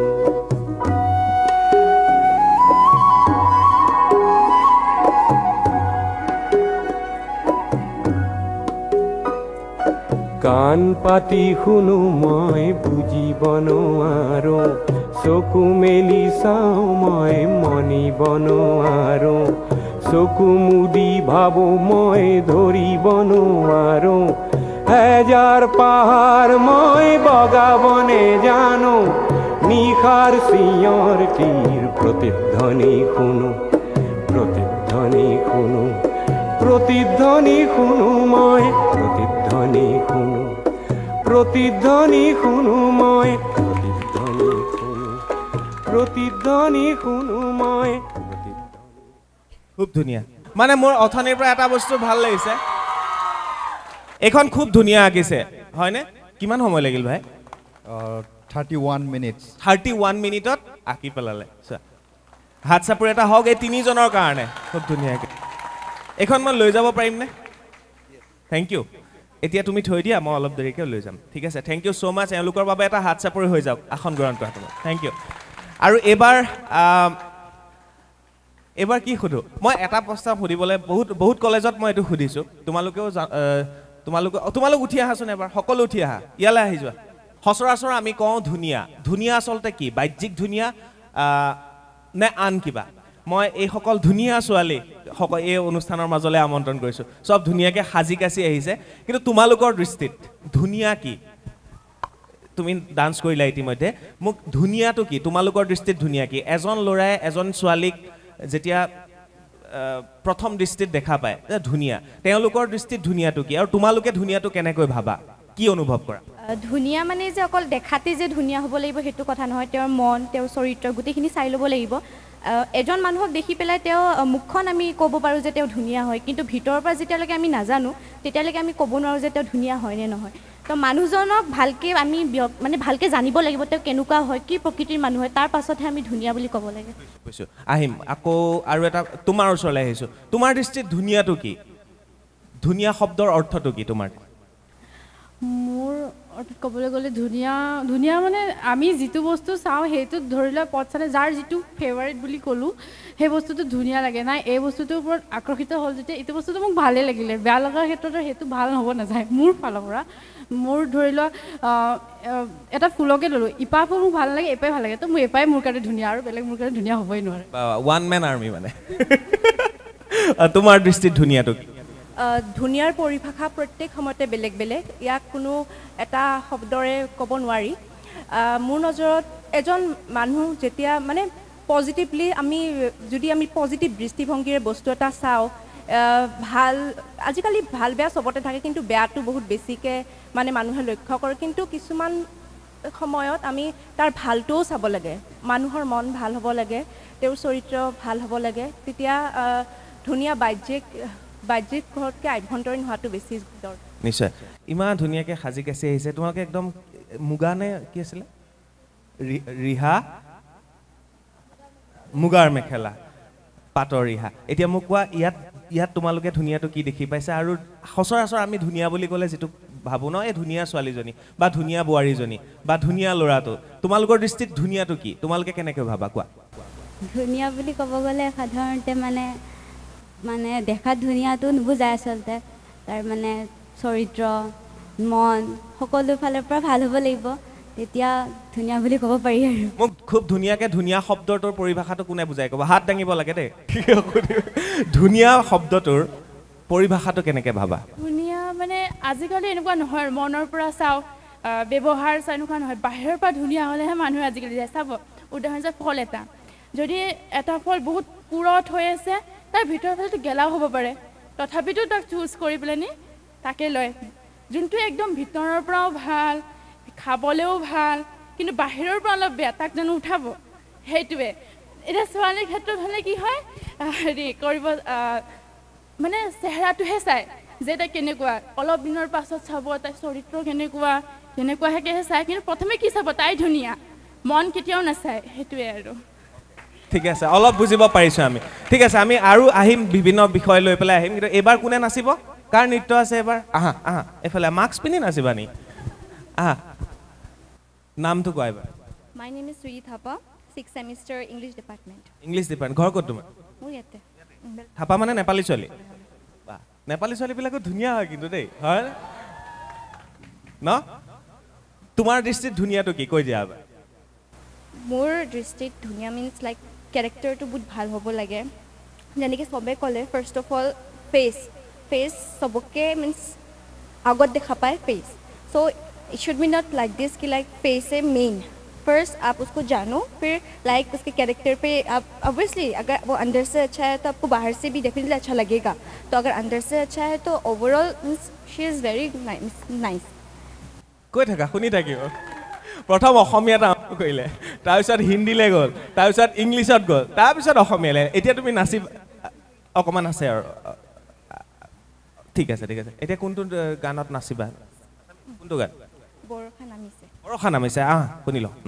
কাণ পাতি শুনো মই বুজিব নোৱাৰো চকু মেলি চাওঁ মই মনিব নোৱাৰো চকু মুদি ভাবো মই ধৰিব নোৱাৰো হেজাৰ পাহাৰ মই বগাবনে জানো নিশাৰ চিঞৰ তীৰ প্ৰতিধ্বনি শুনো প্ৰতিধ্বনি শুনো প্ৰতিধ্বনি শুনো মই প্ৰতিধ্বনি শুনো প্ৰতিধ্বনি শুনো মই প্ৰতিধ্বনি শুনো প্ৰতিধ্বনি শুনো মই খুব ধুনীয়া মানে মোৰ অথনিৰ পৰা এটা বস্তু ভাল লাগিছে এখন খুব ধুনীয়া আঁকিছে হয়নে কিমান সময় লাগিল ভাই thirty one minutes thirty one মিনিটত আঁকি পেলালে হাত চাপৰি এটা হওক এই তিনিজনৰ কাৰণে খুব ধুনীয়াকৈ এইখন মই লৈ যাব পাৰিমনে থেংক ইউ এতিয়া তুমি থৈ দিয়া মই অলপ দেৰিকৈ লৈ যাম ঠিক আছে থেংক ইউ ছ' মাছ এওঁলোকৰ বাবে এটা হাত চাপৰি হৈ যাওক আসন গ্ৰহণ কৰা তোমাক থেংক ইউ আৰু এইবাৰ এইবাৰ কি সুধোঁ মই এটা প্ৰস্তাৱ সুধিবলৈ বহুত বহুত কলেজত মই এইটো সুধিছোঁ তোমালোকেও তোমালোকে তোমালোক উঠি আহাচোন এবাৰ সকলো উঠি আহা ইয়ালৈ আহি যোৱা সচৰাচৰ আমি কওঁ ধুনীয়া ধুনীয়া আচলতে কি বাহ্যিক ধুনীয়া নে আন কিবা মই এইসকল ধুনীয়া ছোৱালী সকল এই অনুষ্ঠানৰ মাজলৈ আমন্ত্ৰণ কৰিছোঁ চব ধুনীয়াকৈ সাজি কাচি আহিছে কিন্তু তোমালোকৰ দৃষ্টিত ধুনীয়া কি তুমি ডান্স কৰিলা ইতিমধ্যে মোক ধুনীয়াটো কি তোমালোকৰ দৃষ্টিত ধুনীয়া কি এজন ল'ৰাই এজন ছোৱালীক যেতিয়া প্ৰথম দৃষ্টিত দেখা পায় ধুনীয়া তেওঁলোকৰ দৃষ্টিত ধুনীয়াটো কি আৰু তোমালোকে ধুনীয়াটো কেনেকৈ ভাবা কি অনুভৱ কৰা ধুনীয়া মানে যে অকল দেখাতে যে ধুনীয়া হ'ব লাগিব সেইটো কথা নহয় তেওঁৰ মন তেওঁৰ চৰিত্ৰ গোটেইখিনি চাই ল'ব লাগিব এজন মানুহক দেখি পেলাই তেওঁ মুখখন আমি ক'ব পাৰোঁ যে তেওঁ ধুনীয়া হয় কিন্তু ভিতৰৰ পৰা যেতিয়ালৈকে আমি নাজানো তেতিয়ালৈকে আমি ক'ব নোৱাৰোঁ যে তেওঁ ধুনীয়া হয় নে নহয় তো মানুহজনক ভালকৈ আমি মানে ভালকৈ জানিব লাগিব তেওঁ কেনেকুৱা হয় কি প্ৰকৃতিৰ মানুহ হয় তাৰ পাছতহে আমি ধুনীয়া বুলি ক'ব লাগে আহিম আকৌ আৰু এটা তোমাৰ ওচৰলৈ আহিছোঁ তোমাৰ দৃষ্টিত ধুনীয়াটো কি ধুনীয়া শব্দৰ অৰ্থটো কি তোমাৰ মোৰ অৰ্থাৎ ক'বলৈ গ'লে ধুনীয়া ধুনীয়া মানে আমি যিটো বস্তু চাওঁ সেইটো ধৰি লোৱা পথ চালে যাৰ যিটো ফেভাৰিট বুলি ক'লোঁ সেই বস্তুটো ধুনীয়া লাগে নাই এই বস্তুটোৰ ওপৰত আকৰ্ষিত হ'ল যেতিয়া এইটো বস্তুটো মোক ভালেই লাগিলে বেয়া লগাৰ ক্ষেত্ৰতো সেইটো ভাল হ'ব নাযায় মোৰ ফালৰ পৰা মোৰ ধৰি লোৱা এটা ফুলকে ল'লোঁ ইপা ফুল মোক ভাল লাগে এপাই ভাল লাগে তো মোৰ এপাই মোৰ কাৰণে ধুনীয়া আৰু বেলেগ মোৰ কাৰণে ধুনীয়া হ'বই নোৱাৰে ওৱান মেন আৰ্মি মানে তোমাৰ দৃষ্টিত ধুনীয়াটো ধুনীয়াৰ পৰিভাষা প্ৰত্যেক সময়তে বেলেগ বেলেগ ইয়াক কোনো এটা শব্দৰে ক'ব নোৱাৰি মোৰ নজৰত এজন মানুহ যেতিয়া মানে পজিটিভলি আমি যদি আমি পজিটিভ দৃষ্টিভংগীৰে বস্তু এটা চাওঁ ভাল আজিকালি ভাল বেয়া চবতে থাকে কিন্তু বেয়াটো বহুত বেছিকৈ মানে মানুহে লক্ষ্য কৰে কিন্তু কিছুমান সময়ত আমি তাৰ ভালটোও চাব লাগে মানুহৰ মন ভাল হ'ব লাগে তেওঁৰ চৰিত্ৰ ভাল হ'ব লাগে তেতিয়া ধুনীয়া বাহ্যিক বাহ্যিক ঘৰতকৈ আভ্যন্তৰীণ হোৱাটো বেছি দৰকাৰ নিশ্চয় ইমান ধুনীয়াকৈ সাজি কাচি আহিছে তোমালোকে একদম মুগা নে কি আছিলে ৰিহা মুগাৰ মেখেলা পাটৰ ৰিহা এতিয়া মোক কোৱা ইয়াত ইয়াত তোমালোকে ধুনীয়াটো কি দেখি পাইছা আৰু সচৰাচৰ আমি ধুনীয়া বুলি ক'লে যিটো ভাবোঁ ন এই ধুনীয়া ছোৱালীজনী বা ধুনীয়া বোৱাৰীজনী বা ধুনীয়া ল'ৰাটো তোমালোকৰ দৃষ্টিত ধুনীয়াটো কি তোমালোকে কেনেকৈ ভাবা কোৱা ধুনীয়া বুলি ক'ব গ'লে সাধাৰণতে মানে মানে দেখাত ধুনীয়াটো নুবুজায় আচলতে তাৰ মানে চৰিত্ৰ মন সকলো ফালৰ পৰা ভাল হ'ব লাগিব তেতিয়া ধুনীয়া বুলি ক'ব পাৰি আৰু মোক খুব ধুনীয়াকৈ ধুনীয়া শব্দটোৰ পৰিভাষাটো কোনে বুজাই ক'ব হাত দাঙিব লাগে দেই ধুনীয়া শব্দটোৰ পৰিভাষাটো কেনেকৈ ভাবা ধুনীয়া মানে আজিকালি এনেকুৱা নহয় মনৰ পৰা চাওঁ ব্যৱহাৰ চাই এনেকুৱা নহয় বাহিৰৰ পৰা ধুনীয়া হ'লেহে মানুহে আজিকালি যায় চাব উদাহৰণস্বৰূপে ফল এটা যদি এটা ফল বহুত পুৰত হৈ আছে তাৰ ভিতৰৰ ফালেতো গেলাও হ'ব পাৰে তথাপিতো তাক চুজ কৰি পেলাই নি তাকে লয় যোনটো একদম ভিতৰৰ পৰাও ভাল খাবলৈও ভাল কিন্তু বাহিৰৰ পৰা অলপ বেয়া তাক জানো উঠাব সেইটোৱে এতিয়া ছোৱালীৰ ক্ষেত্ৰত হ'লে কি হয় হেৰি কৰিব মানে চেহেৰাটোহে চায় যে তাই কেনেকুৱা অলপ দিনৰ পাছত চাব তাই চৰিত্ৰ কেনেকুৱা কেনেকুৱাহে চায় কিন্তু প্ৰথমে কি চাব তাই ধুনীয়া মন কেতিয়াও নাচায় সেইটোৱে আৰু ঠিক আছে অলপ বুজিব পাৰিছোঁ আমি ঠিক আছে আমি আৰু আহিম বিভিন্ন বিষয় লৈ পেলাই আহিম কিন্তু এইবাৰ কোনে নাচিব কাৰ নৃত্য আছে এইবাৰ আহা আহা এইফালে মাস্ক পিন্ধি নাচিবা নি আহা নামটো কোৱা এইবাৰ my name is Sweet Thapa six semester English department English department ঘৰ ক'ত তোমাৰ মোৰ ইয়াতে থাপা মানে নেপালী ছোৱালী বা নেপালী ছোৱালীবিলাকো ধুনীয়া হয় কিন্তু দেই হয় ন তোমাৰ দৃষ্টিত ধুনীয়াটো কি কৈ দিয়া এবাৰ মোৰ দৃষ্টিত ধুনীয়া মিনছ লাইক কেৰেক্টাৰটো বহুত ভাল হ'ব লাগে যেনেকৈ চবে ক'লে first of all face face চবকে মিনছ আগত দেখা পায় face so' it should be not like this कि लाइक फेस है मेन फर्स्ट आप उसको जानो फिर लाइक उसके कैरेक्टर पे आप ऑब्वियसली अगर वो अंदर से अच्छा है तो आपको बाहर से भी डेफिनेटली अच्छा लगेगा तो अगर अंदर से अच्छा है तो overall she is very nice কৈ থাকা শুনি থাকিব প্ৰথম অসমীয়াত আৰম্ভ কৰিলে তাৰপিছত হিন্দীলৈ গ'ল তাৰপিছত ইংলিছত গ'ল তাৰপিছত অসমীয়ালৈ এতিয়া তুমি নাচি অকণমান আছে আৰু ঠিক আছে ঠিক আছে এতিয়া কোনটো গানত নাচিবা কোনটো গান বৰষা নামিছে বৰষা নামিছে আহ শুনি লওঁ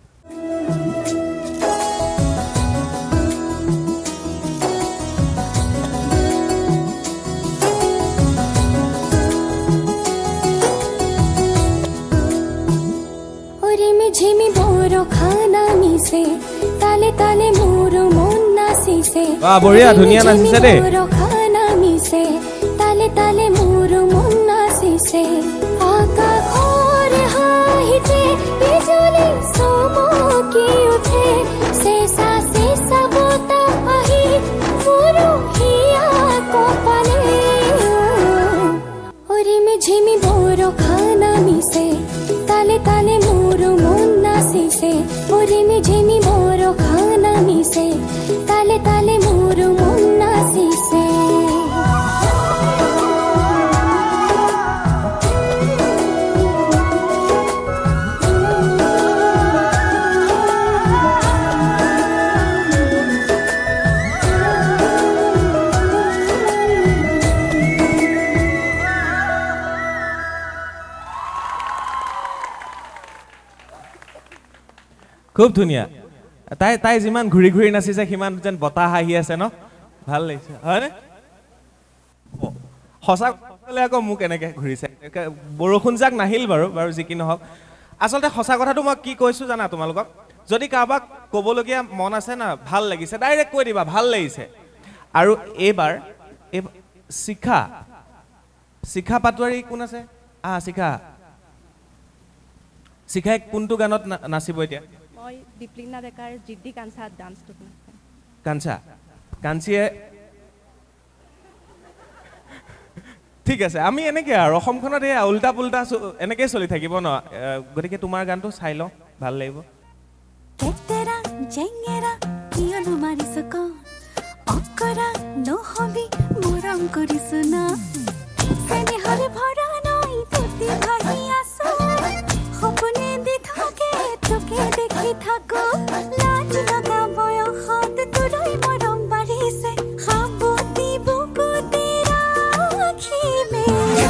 ঝিমি বৰষা নামিছে তালে তালে মোৰ মন নাচিছে বাহ বঢ়িয়া ধুনীয়া নাচিছে দেই বৰষা নামিছে তালে তালে মোৰ মন নাচিছে আকাশৰ হাঁহিতে বিজুলী চমকি উঠে চেঁচা চেঁচা বতাহ আহি মোৰ হিয়া কপালে অৰিমি ঝিমি বৰষা নামিছে তালে তালে মোৰ মন নাচিছে অৰিমি ঝিমি বৰষা নামিছে তালে তালে মোৰ মন নাচিছে খুব ধুনীয়া তাই তাই যিমান ঘূৰি ঘূৰি নাচিছে সিমান যেন বতাহ আহি আছে ন ভাল লাগিছে হয়নে সঁচা ক'লে আকৌ মোক এনেকৈ ঘূৰিছে বৰষুণ যাক নাহিল বাৰু বাৰু যি কি নহওক আচলতে সঁচা কথাটো মই কি কৈছোঁ জানা তোমালোকক যদি কাৰোবাক ক'বলগীয়া মন আছে না ভাল লাগিছে ডাইৰেক্ট কৈ দিবা ভাল লাগিছে আৰু এইবাৰ এই শিখা শিখা পাটোৱাৰী কোন আছে আহ শিখা শিখাই কোনটো গানত না- নাচিব এতিয়া মই দীপলিনা ডেকাৰ জিদ্দি কাঞ্চা ডান্সটো কাঞ্চা কাঞ্চিয়ে ঠিক আছে আমি এনেকৈ আৰু অসমখনত এই উল্টা পুল্টা চ- এনেকৈ চলি থাকিব ন এ, গতিকে তোমাৰ গানটো চাই লওঁ ভাল লাগিব কেতেৰা জেঙেৰা কিয়নো মাৰিছ ক অকৰা নহবি মৰম কৰিছো না চেনেহৰে ভৰা নৈ তুতি ভাহি আছো সপোনে দি থাকে তোকে দেখি থাকো লাজ লগা বয়সত তোলৈ মৰম বাঢ়িছে সাবতি বুকুতে ৰাখিমে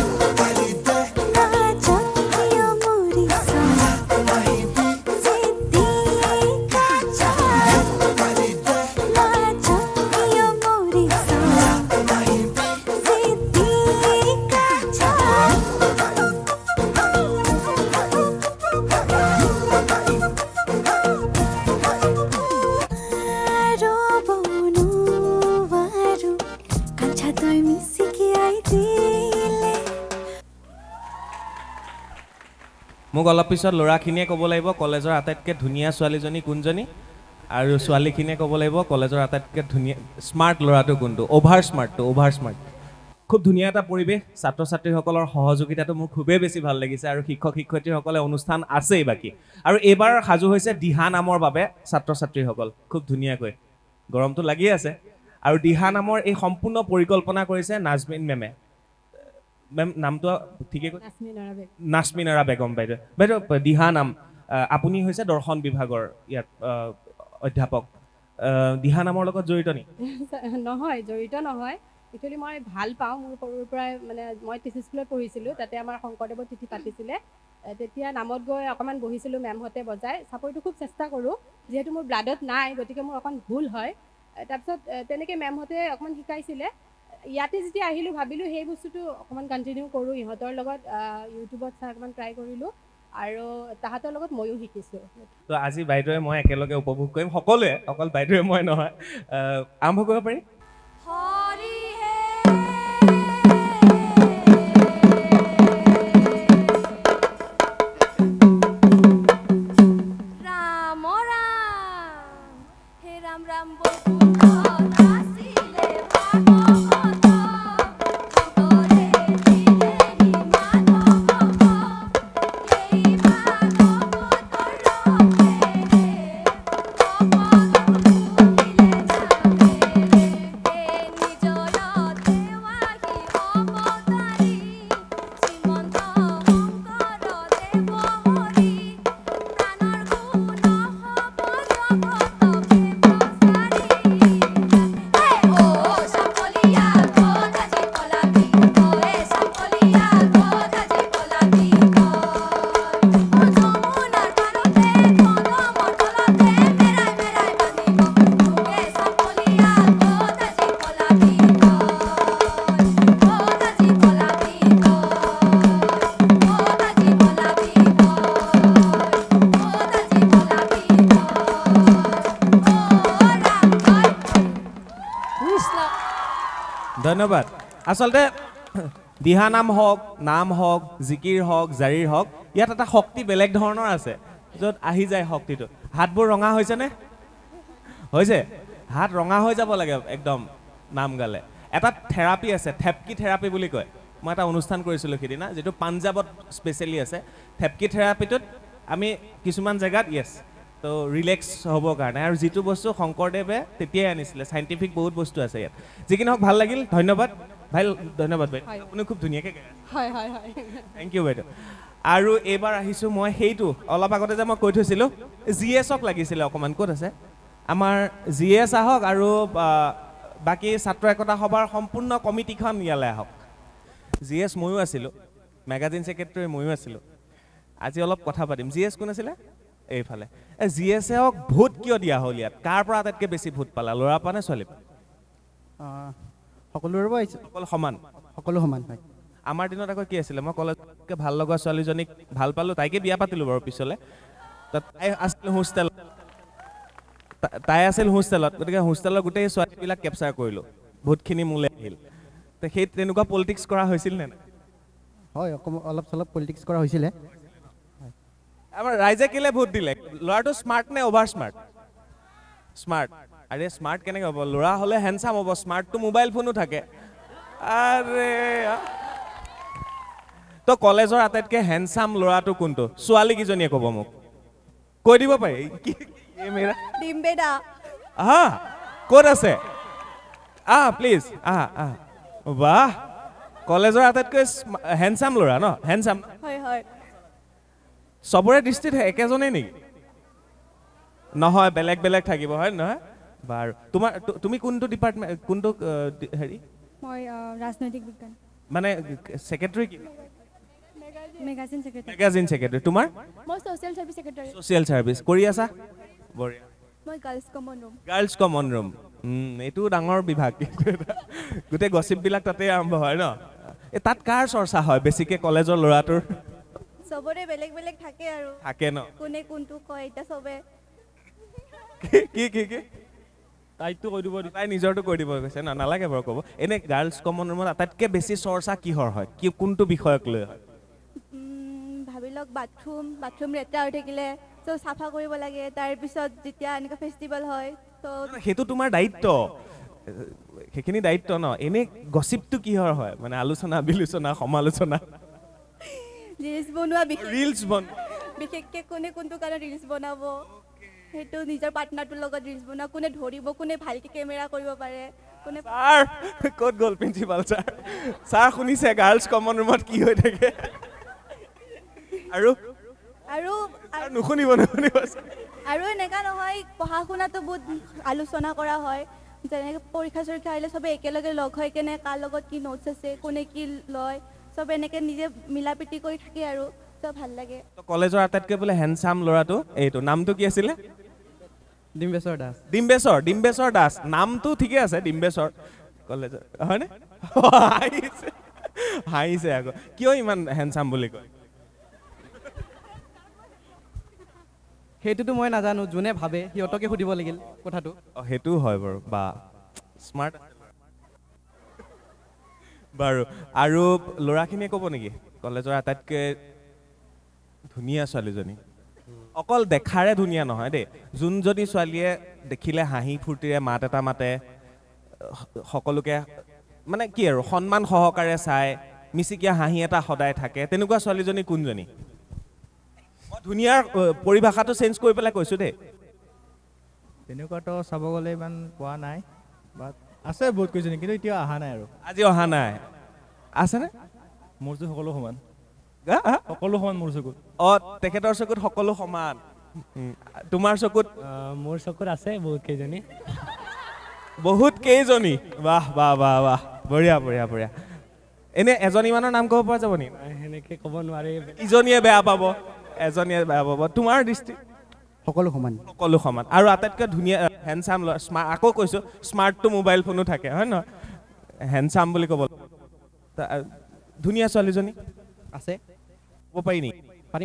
মোক অলপ পিছত ল'ৰাখিনিয়ে ক'ব লাগিব কলেজৰ আটাইতকৈ ধুনীয়া ছোৱালীজনী কোনজনী আৰু ছোৱালীখিনিয়ে ক'ব লাগিব কলেজৰ আটাইতকৈ ধুনীয়া স্মাৰ্ট ল'ৰাটো কোনটো অভাৰ স্মাৰ্টটো অভাৰ স্মাৰ্ট খুব ধুনীয়া এটা পৰিৱেশ ছাত্ৰ ছাত্ৰীসকলৰ সহযোগিতাটো মোৰ খুবেই বেছি ভাল লাগিছে আৰু শিক্ষক শিক্ষয়িত্ৰীসকলে অনুষ্ঠান আছেই বাকী আৰু এইবাৰ সাজু হৈছে দিহা নামৰ বাবে ছাত্ৰ ছাত্ৰীসকল খুব ধুনীয়াকৈ গৰমটো লাগি আছে আৰু দিহা নামৰ এই সম্পূৰ্ণ পৰিকল্পনা কৰিছে নাজমিন মেমে মেম নামটো ঠিকেই কৈ নাজমিন আৰা বেগম বাইদেউ বাইদেউ দিহা নাম আহ, আপুনি হৈছে দৰ্শন বিভাগৰ ইয়াত আহ, অধ্যাপক আহ, দিহা নামৰ লগত জড়িত নি নহয় জড়িত নহয় একচুৱেলি মই ভাল পাওঁ মোৰ সৰুৰ পৰাই মানে মই টিচি স্কুলত পঢ়িছিলোঁ তাতে আমাৰ শংকৰদেৱৰ তিথি পাতিছিলে এ, তেতিয়া নামত গৈ অকণমান বহিছিলোঁ মেমহঁতে বজাই চাপৰিটো খুব চেষ্টা কৰোঁ যিহেতু মোৰ ব্লাডত নাই গতিকে মোৰ অকণ ভুল হয় এ, তাৰপিছত এ, তেনেকৈ মেমহঁতে অকণমান শিকাইছিলে ইয়াতে যেতিয়া আহিলোঁ ভাবিলোঁ সেই বস্তুটো অকণমান কণ্টিনিউ কৰোঁ ইহঁতৰ লগত আহ, ইউটিউবত চাই অকণমান ট্ৰাই কৰিলোঁ আৰু তাহাঁতৰ লগত ময়ো শিকিছোঁ তো আজি বাইদেৱে মই একেলগে উপভোগ কৰিম সকলোৱে অকল বাইদেৱে মই নহয় আহ, আৰম্ভ কৰিব পাৰি ৰাম ৰাম হে ৰাম ৰাম ধন্যবাদ আচলতে দিহা নাম হওক নাম হওক জিকিৰ হওক জাৰিৰ হওক ইয়াত এটা শক্তি বেলেগ ধৰণৰ আছে য'ত আহি যায় শক্তিটো হাতবোৰ ৰঙা হৈছেনে হৈছে হাত ৰঙা হৈ যাব লাগে একদম নাম গালে এটা থেৰাপি আছে থেপকি থেৰাপি বুলি কয় মই এটা অনুষ্ঠান কৰিছিলোঁ সিদিনা যিটো পাঞ্জাৱত স্পেচিয়েলি আছে থেপকি থেৰাপিটোত আমি কিছুমান জেগাত য়েছ তো ৰিলেক্স হ'বৰ কাৰণে আৰু যিটো বস্তু শংকৰদেৱে তেতিয়াই আনিছিলে চাইণ্টিফিক বহুত বস্তু আছে ইয়াত যিকি নহওক ভাল লাগিল ধন্যবাদ ভাল ধন্যবাদ বাইদেউ আপুনি খুব ধুনীয়াকৈ গায় হয় হয় হয় থেংক ইউ বাইদেউ আৰু এইবাৰ আহিছোঁ মই সেইটো অলপ আগতে যে মই কৈ থৈছিলোঁ জি এছক লাগিছিলে অকণমান ক'ত আছে আমাৰ জি এছ আহক আৰু বাকী ছাত্ৰ একতা সভাৰ সম্পূৰ্ণ কমিটিখন ইয়ালৈ আহক জি এছ ময়ো আছিলোঁ মেগাজিন ছেক্ৰেটাৰী ময়ো আছিলোঁ আজি অলপ কথা পাতিম জি এছ কোন আছিলে এইফালে এই জি এছক ভোট কিয় দিয়া হ'ল ইয়াত কাৰ পৰা আটাইতকৈ বেছি ভোট পালা ল'ৰা পা নে ছোৱালী পা সকলোৰে পৰা আহিছে সকলো সমান সকলো সমান হয় আমাৰ দিনত আকৌ কি আছিলে মই কলেজকে ভাল লগা ছোৱালীজনীক ভাল পালোঁ তাইকে বিয়া পাতিলোঁ বাৰু পিছলৈ তাই আছিল হোষ্টেলত তাই আছিল হোষ্টেলত গতিকে হোষ্টেলৰ গোটেই ছোৱালীবিলাক কেপচাৰ কৰিলোঁ ভোটখিনি মোলৈ আহিল তো সেই তেনেকুৱা পলিটিক্স কৰা হৈছিল নে নাই হয় অকণমান অলপ চলপ পলিটিক্স কৰা হৈছিলে আমাৰ ৰাইজে কেলে ভোট দিলে ল'ৰাটো স্মাৰ্ট নে অভাৰ স্মাৰ্ট স্মাৰ্ট আৰে স্মাৰ্ট কেনেকৈ হ'ব ল'ৰা হ'লে হেণ্ডচাম হ'ব স্মাৰ্টটো মোবাইল ফোনো থাকে আৰে তো কলেজৰ আটাইতকৈ হেণ্ডচাম ল'ৰাটো কোনটো ছোৱালী কেইজনীয়ে ক'ব মোক কৈ দিব পাৰি কি মেৰা ডিম্বেদা হা ক'ত আছে আহ প্লিজ আহ আহ বাহ কলেজৰ আটাইতকৈ হেণ্ডচাম ল'ৰা ন হেণ্ডচাম হয় হয় চবৰে দৃষ্টিত একেজনেই নেকি নহয় বেলেগ বেলেগ থাকিব হয় নহয় বাৰু তোমাৰ তুমি কোনটো ডিপাৰ্টমেণ্ট কোনটো হেৰি মই ৰাজনৈতিক বিজ্ঞান মানে ছেক্ৰেটাৰী কি মেগাজিন ছেক্ৰেটাৰী মেগাজিন ছেক্ৰেটাৰী তোমাৰ মই social service secretary social service কৰি আছা বঢ়িয়া মই girls common room girls common room এইটো ডাঙৰ বিভাগ গোটেই গছিপবিলাক তাতে আৰম্ভ হয় ন এই তাত কাৰ চৰ্চা হয় বেছিকৈ কলেজৰ ল'ৰাটোৰ চবৰে বেলেগ বেলেগ থাকে আৰু থাকে ন কোনে কোনটো কয় এতিয়া চবে কি কি কি তাইতো কৈ দিব তাই নিজৰটো কৈ দিব কৈছে না নালাগে বাৰু ক'ব এনে গাৰ্লছ কমন ৰুমত আটাইতকৈ বেছি চৰ্চা কিহৰ হয় কি কোনটো বিষয়ক লৈ হয় ভাবি লওক বাথৰুম বাথৰুম লেতেৰা হৈ থাকিলে চ' চাফা কৰিব লাগে তাৰপিছত যেতিয়া এনেকুৱা ফেষ্টিভেল হয় ত' সেইটো তোমাৰ দায়িত্ব সেইখিনি দায়িত্ব ন এনে গছিপটো কিহৰ হয় মানে আলোচনা বিলোচনা সমালোচনা ৰিলছ বনোৱা ৰিলছ বন বিশেষকৈ কোনে কোনটো কাৰণে ৰিলছ বনাব সেইটো নিজৰ পাৰ্টনাৰটোৰ লগত ৰিলছ বনোৱা কোনে ধৰিব কোনে ভালকৈ কেমেৰা কৰিব পাৰে কোনে ছাৰ ক'ত গ'ল প্ৰিন্সিপাল ছাৰ ছাৰ শুনিছে গাৰ্লছ কমন ৰুমত কি হৈ থাকে আৰু আৰু নুশুনিব নুশুনিব আৰু এনেকুৱা নহয় পঢ়া শুনাটো বহুত আলোচনা কৰা হয় যেনেকৈ পৰীক্ষা চৰীক্ষা আহিলে চবে একেলগে লগ হৈ কেনে কাৰ লগত কি নোটছ আছে কোনে কি লয় চব এনেকৈ নিজে মিলা প্ৰীতি কৰি থাকে আৰু চব ভাল লাগে কলেজৰ আটাইতকৈ বোলে হেণ্ডচাম ল'ৰাটো এইটো নামটো কি আছিলে ডিম্বেশ্বৰ দাস ডিম্বেশ্বৰ ডিম্বেশ্বৰ দাস নামটো ঠিকে আছে ডিম্বেশ্বৰ কলেজৰ হয়নে হাঁহিছে হাঁহিছে আকৌ কিয় ইমান হেণ্ডচাম বুলি কয় সেইটোতো মই নাজানো যোনে ভাবে সিহঁতকে সুধিব লাগিল কথাটো অঁ সেইটো হয় বাৰু বা স্মাৰ্ট বাৰু আৰু ল'ৰাখিনিয়ে ক'ব নেকি কলেজৰ আটাইতকৈ ধুনীয়া ছোৱালীজনী অকল দেখাৰে ধুনীয়া নহয় দেই যোন যদি ছোৱালীয়ে দেখিলে হাঁহি ফূৰ্তিৰে মাত এটা মাতে সকলোকে মানে কি আৰু সন্মান সহকাৰে চায় মিচিকীয়া হাঁহি এটা সদায় থাকে তেনেকুৱা ছোৱালীজনী কোনজনী মই ধুনীয়াৰ পৰিভাষাটো চেঞ্জ কৰি পেলাই কৈছোঁ দেই তেনেকুৱাতো চাব গ'লে ইমান পোৱা নাই বাট আছে বহুত কেইজনী কিন্তু এতিয়া অহা নাই আৰু আজি অহা নাই আছেনে মোৰ যে সকলো সমান সকলো সমান মোৰ চকুত অঁ তেখেতৰ চকুত সকলো সমান তোমাৰ চকুত মোৰ চকুত আছে বহুত কেইজনী বহুত কেইজনী বাহ বাহ বাহ বাহ বঢ়িয়া বঢ়িয়া বঢ়িয়া এনে এজনীমানৰ নাম ক'ব পৰা যাব নেকি সেনেকৈ ক'ব নোৱাৰি ইজনীয়ে বেয়া পাব এজনীয়ে বেয়া পাব তোমাৰ দৃষ্টি সকলো সমান সকলো সমান আৰু আটাইতকৈ ধুনীয়া হেণ্ডচাম স্মাৰ্ট আকৌ কৈছোঁ স্মাৰ্টটো মোবাইল ফোনো থাকে হয় নহয় হেণ্ডচাম বুলি ক'ব ধুনীয়া ছোৱালীজনী আছে ক'ব পাৰি নেকি পাৰিম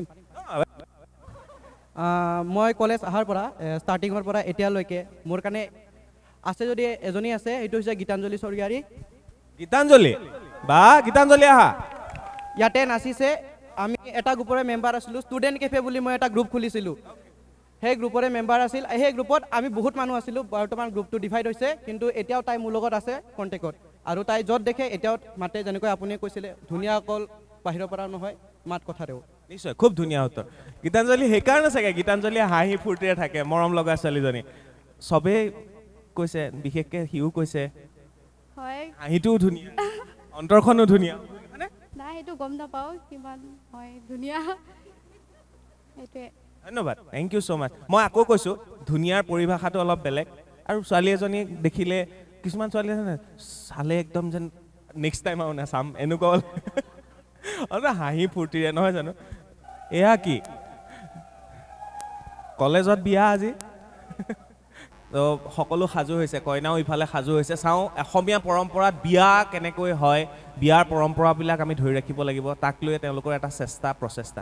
মই কলেজ অহাৰ পৰা ষ্টাৰ্টিঙৰ পৰা এতিয়ালৈকে মোৰ কাৰণে আছে যদি এজনী আছে সেইটো হৈছে গীতাঞ্জলি স্বৰ্গীয়াৰী গীতাঞ্জলি বা গীতাঞ্জলি আহা ইয়াতে নাচিছে আমি এটা গ্ৰুপৰে মেম্বাৰ আছিলোঁ ষ্টুডেণ্ট কেফে বুলি মই এটা গ্ৰুপ খুলিছিলোঁ সেই গ্ৰুপৰে মেম্বাৰ আছিল সেই গ্ৰুপত আমি বহুত মানুহ আছিলোঁ বৰ্তমান গ্ৰুপটো ডিভাইড হৈছে কিন্তু এতিয়াও তাই মোৰ লগত আছে কণ্টেক্টত আৰু তাই য'ত দেখে এতিয়াও মাতে যেনেকৈ আপুনি কৈছিলে ধুনীয়া অকল বাহিৰৰ পৰা নহয় মাত কথাৰেও নিশ্চয় খুব ধুনীয়া উত্তৰ গীতাঞ্জলি সেইকাৰণে চাগে গীতাঞ্জলি হাঁহি ফূৰ্তিৰে থাকে মৰম লগা ছোৱালীজনী চবেই কৈছে বিশেষকৈ সিও কৈছে হয় হাঁহিটোও ধুনীয়া অন্তৰখনো ধুনীয়া নাই সেইটো গম নাপাওঁ কিমান হয় ধুনীয়া সেইটোৱে ধন্যবাদ থেংক ইউ ছ' মাছ মই আকৌ কৈছোঁ ধুনীয়াৰ পৰিভাষাটো অলপ বেলেগ আৰু ছোৱালী এজনী দেখিলে কিছুমান ছোৱালী আছে চালে একদম যেন নেক্সট টাইম আৰু নাচাম এনেকুৱা অলপ হাঁহি ফূৰ্তিৰে নহয় জানো এয়া কি কলেজত বিয়া আজি তো সকলো সাজু হৈছে কইনাও ইফালে সাজু হৈছে চাওঁ অসমীয়া পৰম্পৰাত বিয়া কেনেকৈ হয় বিয়াৰ পৰম্পৰাবিলাক আমি ধৰি ৰাখিব লাগিব তাক লৈ তেওঁলোকৰ এটা চেষ্টা প্ৰচেষ্টা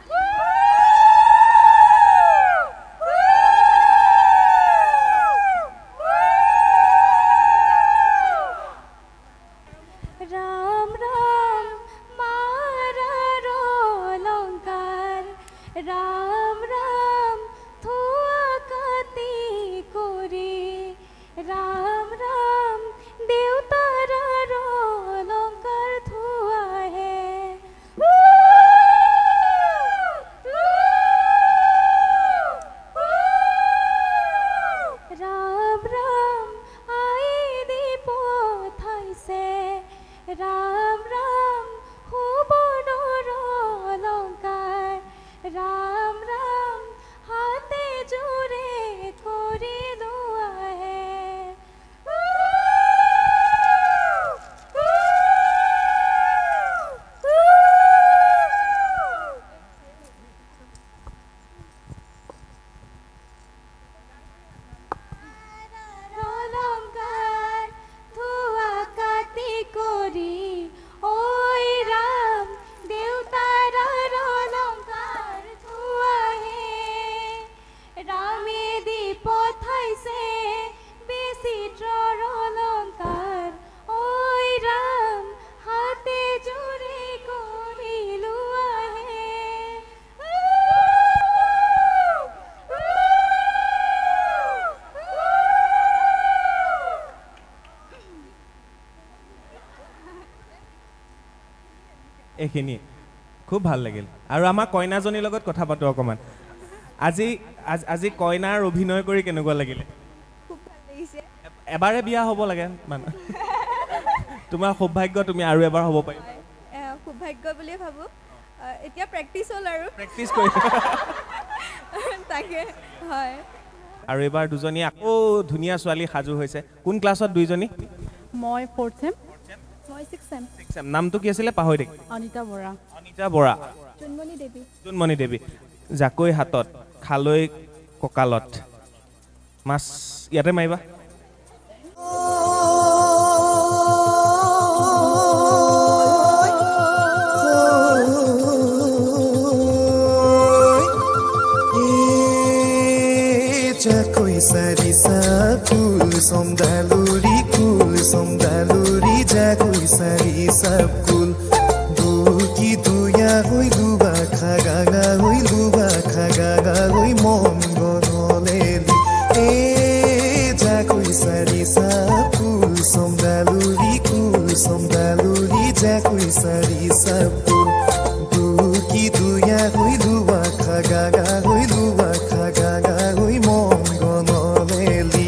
राम राम मारा रो लंकार राम এইখিনি খুব ভাল লাগিল আৰু আমাৰ কইনাজনীৰ লগত কথা পাতো অকমান আজি আজি কইনাৰ অভিনয় কৰি কেনেকুৱা লাগিলে খুব ভাল লাগিছে এবাৰে বিয়া হ'ব লাগে মানে তোমাৰ সৌভাগ্য তুমি আৰু এবাৰ হ'ব পাৰিবা সৌভাগ্য বুলি ভাবো এতিয়া প্ৰেক্টিছ হ'ল আৰু প্ৰেক্টিছ কৰি তাকে হয় আৰু এবাৰ দুজনী আকৌ ধুনীয়া ছোৱালী সাজু হৈছে কোন ক্লাছত দুইজনী মই ফ'ৰ্থ চেম মই ছিক্স চেম ছিক্স চেম নামটো কি আছিলে পাহৰি থাকিলোঁ অনিতা বৰা অনিতা বৰা জুনমণি দেৱী জুনমণি দেৱী জাকৈ হাতত খালৈ কঁকালত মাছ ইয়াতে মাৰিবা Sarisa cool somdaluri cool somdaluri jakoi sarisa cool duki duya hoi luba khagaga hoi luba khagaga hoi mongonoleli e jakoi sarisa cool somdaluri cool somdaluri jakoi sarisa cool duki duya hoi luba khagaga hoi luba khagaga hoi mongonoleli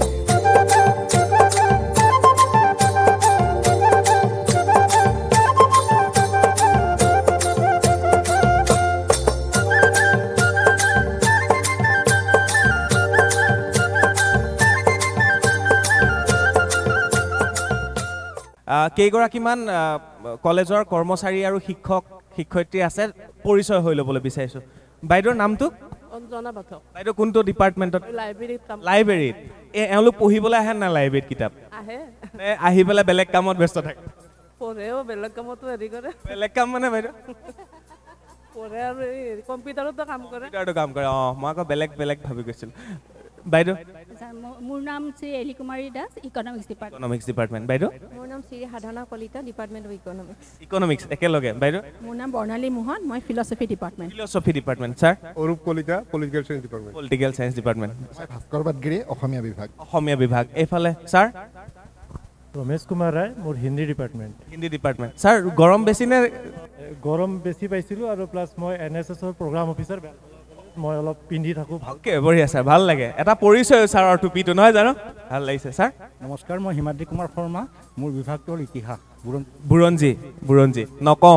কেইগৰাকীমান কলেজৰ কৰ্মচাৰী আৰু শিক্ষক শিক্ষয়িত্ৰী আছে পৰিচয় হৈ ল'বলৈ বিচাৰিছোঁ বাইদেউৰ নামটো অঞ্জনা পাঠক বাইদেউ কোনটো ডিপাৰ্টমেণ্টত লাইব্ৰেৰীত কাম লাইব্ৰেৰীত এই এওঁলোক পঢ়িবলৈ আহে না লাইব্ৰেৰীত কিতাপ আহে নে আহি পেলাই বেলেগ কামত ব্যস্ত থাকে পঢ়েও বেলেগ কামতো হেৰি কৰে বেলেগ কাম মানে বাইদেউ পঢ়ে আৰু এই কম্পিউটাৰতো কাম কৰে কম্পিউটাৰটো কাম কৰে অঁ মই আকৌ বেলেগ বেলেগ ভাবি গৈছিলোঁ বাইদেউ মোৰ নাম Shri Eli Kumari Das economics department economics department বাইদেউ মোৰ নাম Shri Sadhana Kalita department of economics economics একেলগে বাইদেউ মোৰ নাম বৰ্ণালী মোহন মই philosophy department philosophy department sir Arup Kalita political science department political science department Bhaskar Badgiri Assamese বিভাগ অসমীয়া বিভাগ এইফালে ছাৰ ৰমেশ কুমাৰ ৰায় মোৰ Hindi department Hindi department sir গৰম বেছি নে গৰম বেছি পাইছিলোঁ আৰু প্লাছ মই এন এছ এছৰ প্ৰগ্ৰাম অফিচাৰ মই অলপ পিন্ধি থাকোঁ ভালকৈ বঢ়িয়া ছাৰ ভাল লাগে এটা পৰিচয় ছাৰৰ টুপিটো নহয় জানো ভাল লাগিছে ছাৰ নমস্কাৰ মই হিমাদ্ৰী কুমাৰ শৰ্মা মোৰ বিভাগটো হ'ল ইতিহাস বুৰঞ্জী বুৰঞ্জী নকওঁ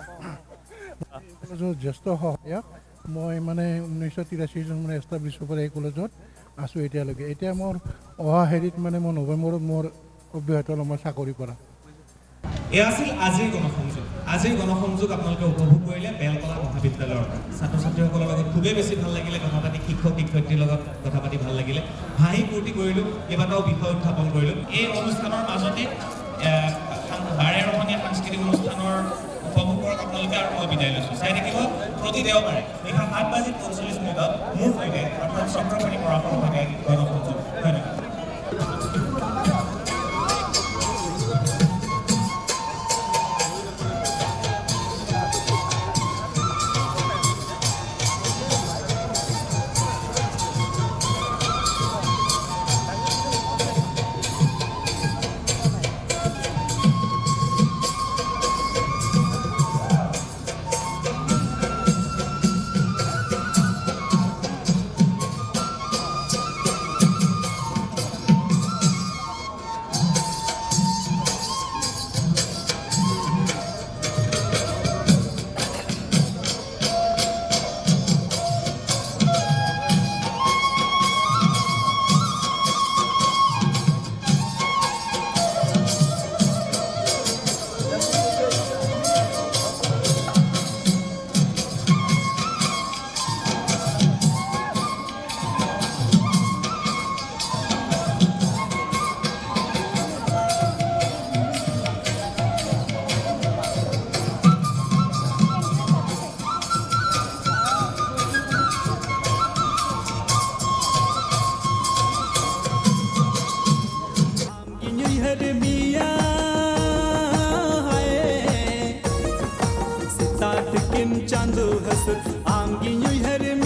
জ্যেষ্ঠ সহায়ক মই মানে ঊনৈছশ তিৰাশী চন মানে এষ্টাব্লিছ পৰা এই কলেজত আছোঁ এতিয়ালৈকে এতিয়া মোৰ অহা হেৰিত মানে মই নৱেম্বৰত মোৰ অব্যাহত ল'ম মই চাকৰি কৰা এয়া আছিল আজিৰ গণসংযোগ আজিৰ গণসংযোগ আপোনালোকে উপভোগ কৰিলে বেলতলা মহাবিদ্যালয়ৰ ছাত্ৰ ছাত্ৰীসকলৰ লগত খুবেই বেছি ভাল লাগিলে কথা পাতি শিক্ষক শিক্ষয়িত্ৰীৰ লগত কথা পাতি ভাল লাগিলে হাঁহি ফূৰ্তি কৰিলোঁ কেইবাটাও বিষয় উত্থাপন কৰিলোঁ এই অনুষ্ঠানৰ মাজতে বাৰে ৰহণীয়া সাংস্কৃতিক অনুষ্ঠানৰ উপভোগ কৰক আপোনালোকে আৰু মই বিদায় লৈছোঁ চাই থাকিব প্ৰতি দেওবাৰে নিশা সাত বাজি পঞ্চল্লিছ মিনিটত মোৰ সৈতে অৰ্থাৎ চক্ৰপাণি পৰাশৰ সৈতে গণসংযোগ ধন্যবাদ चांदू हसर आंगी यूं हर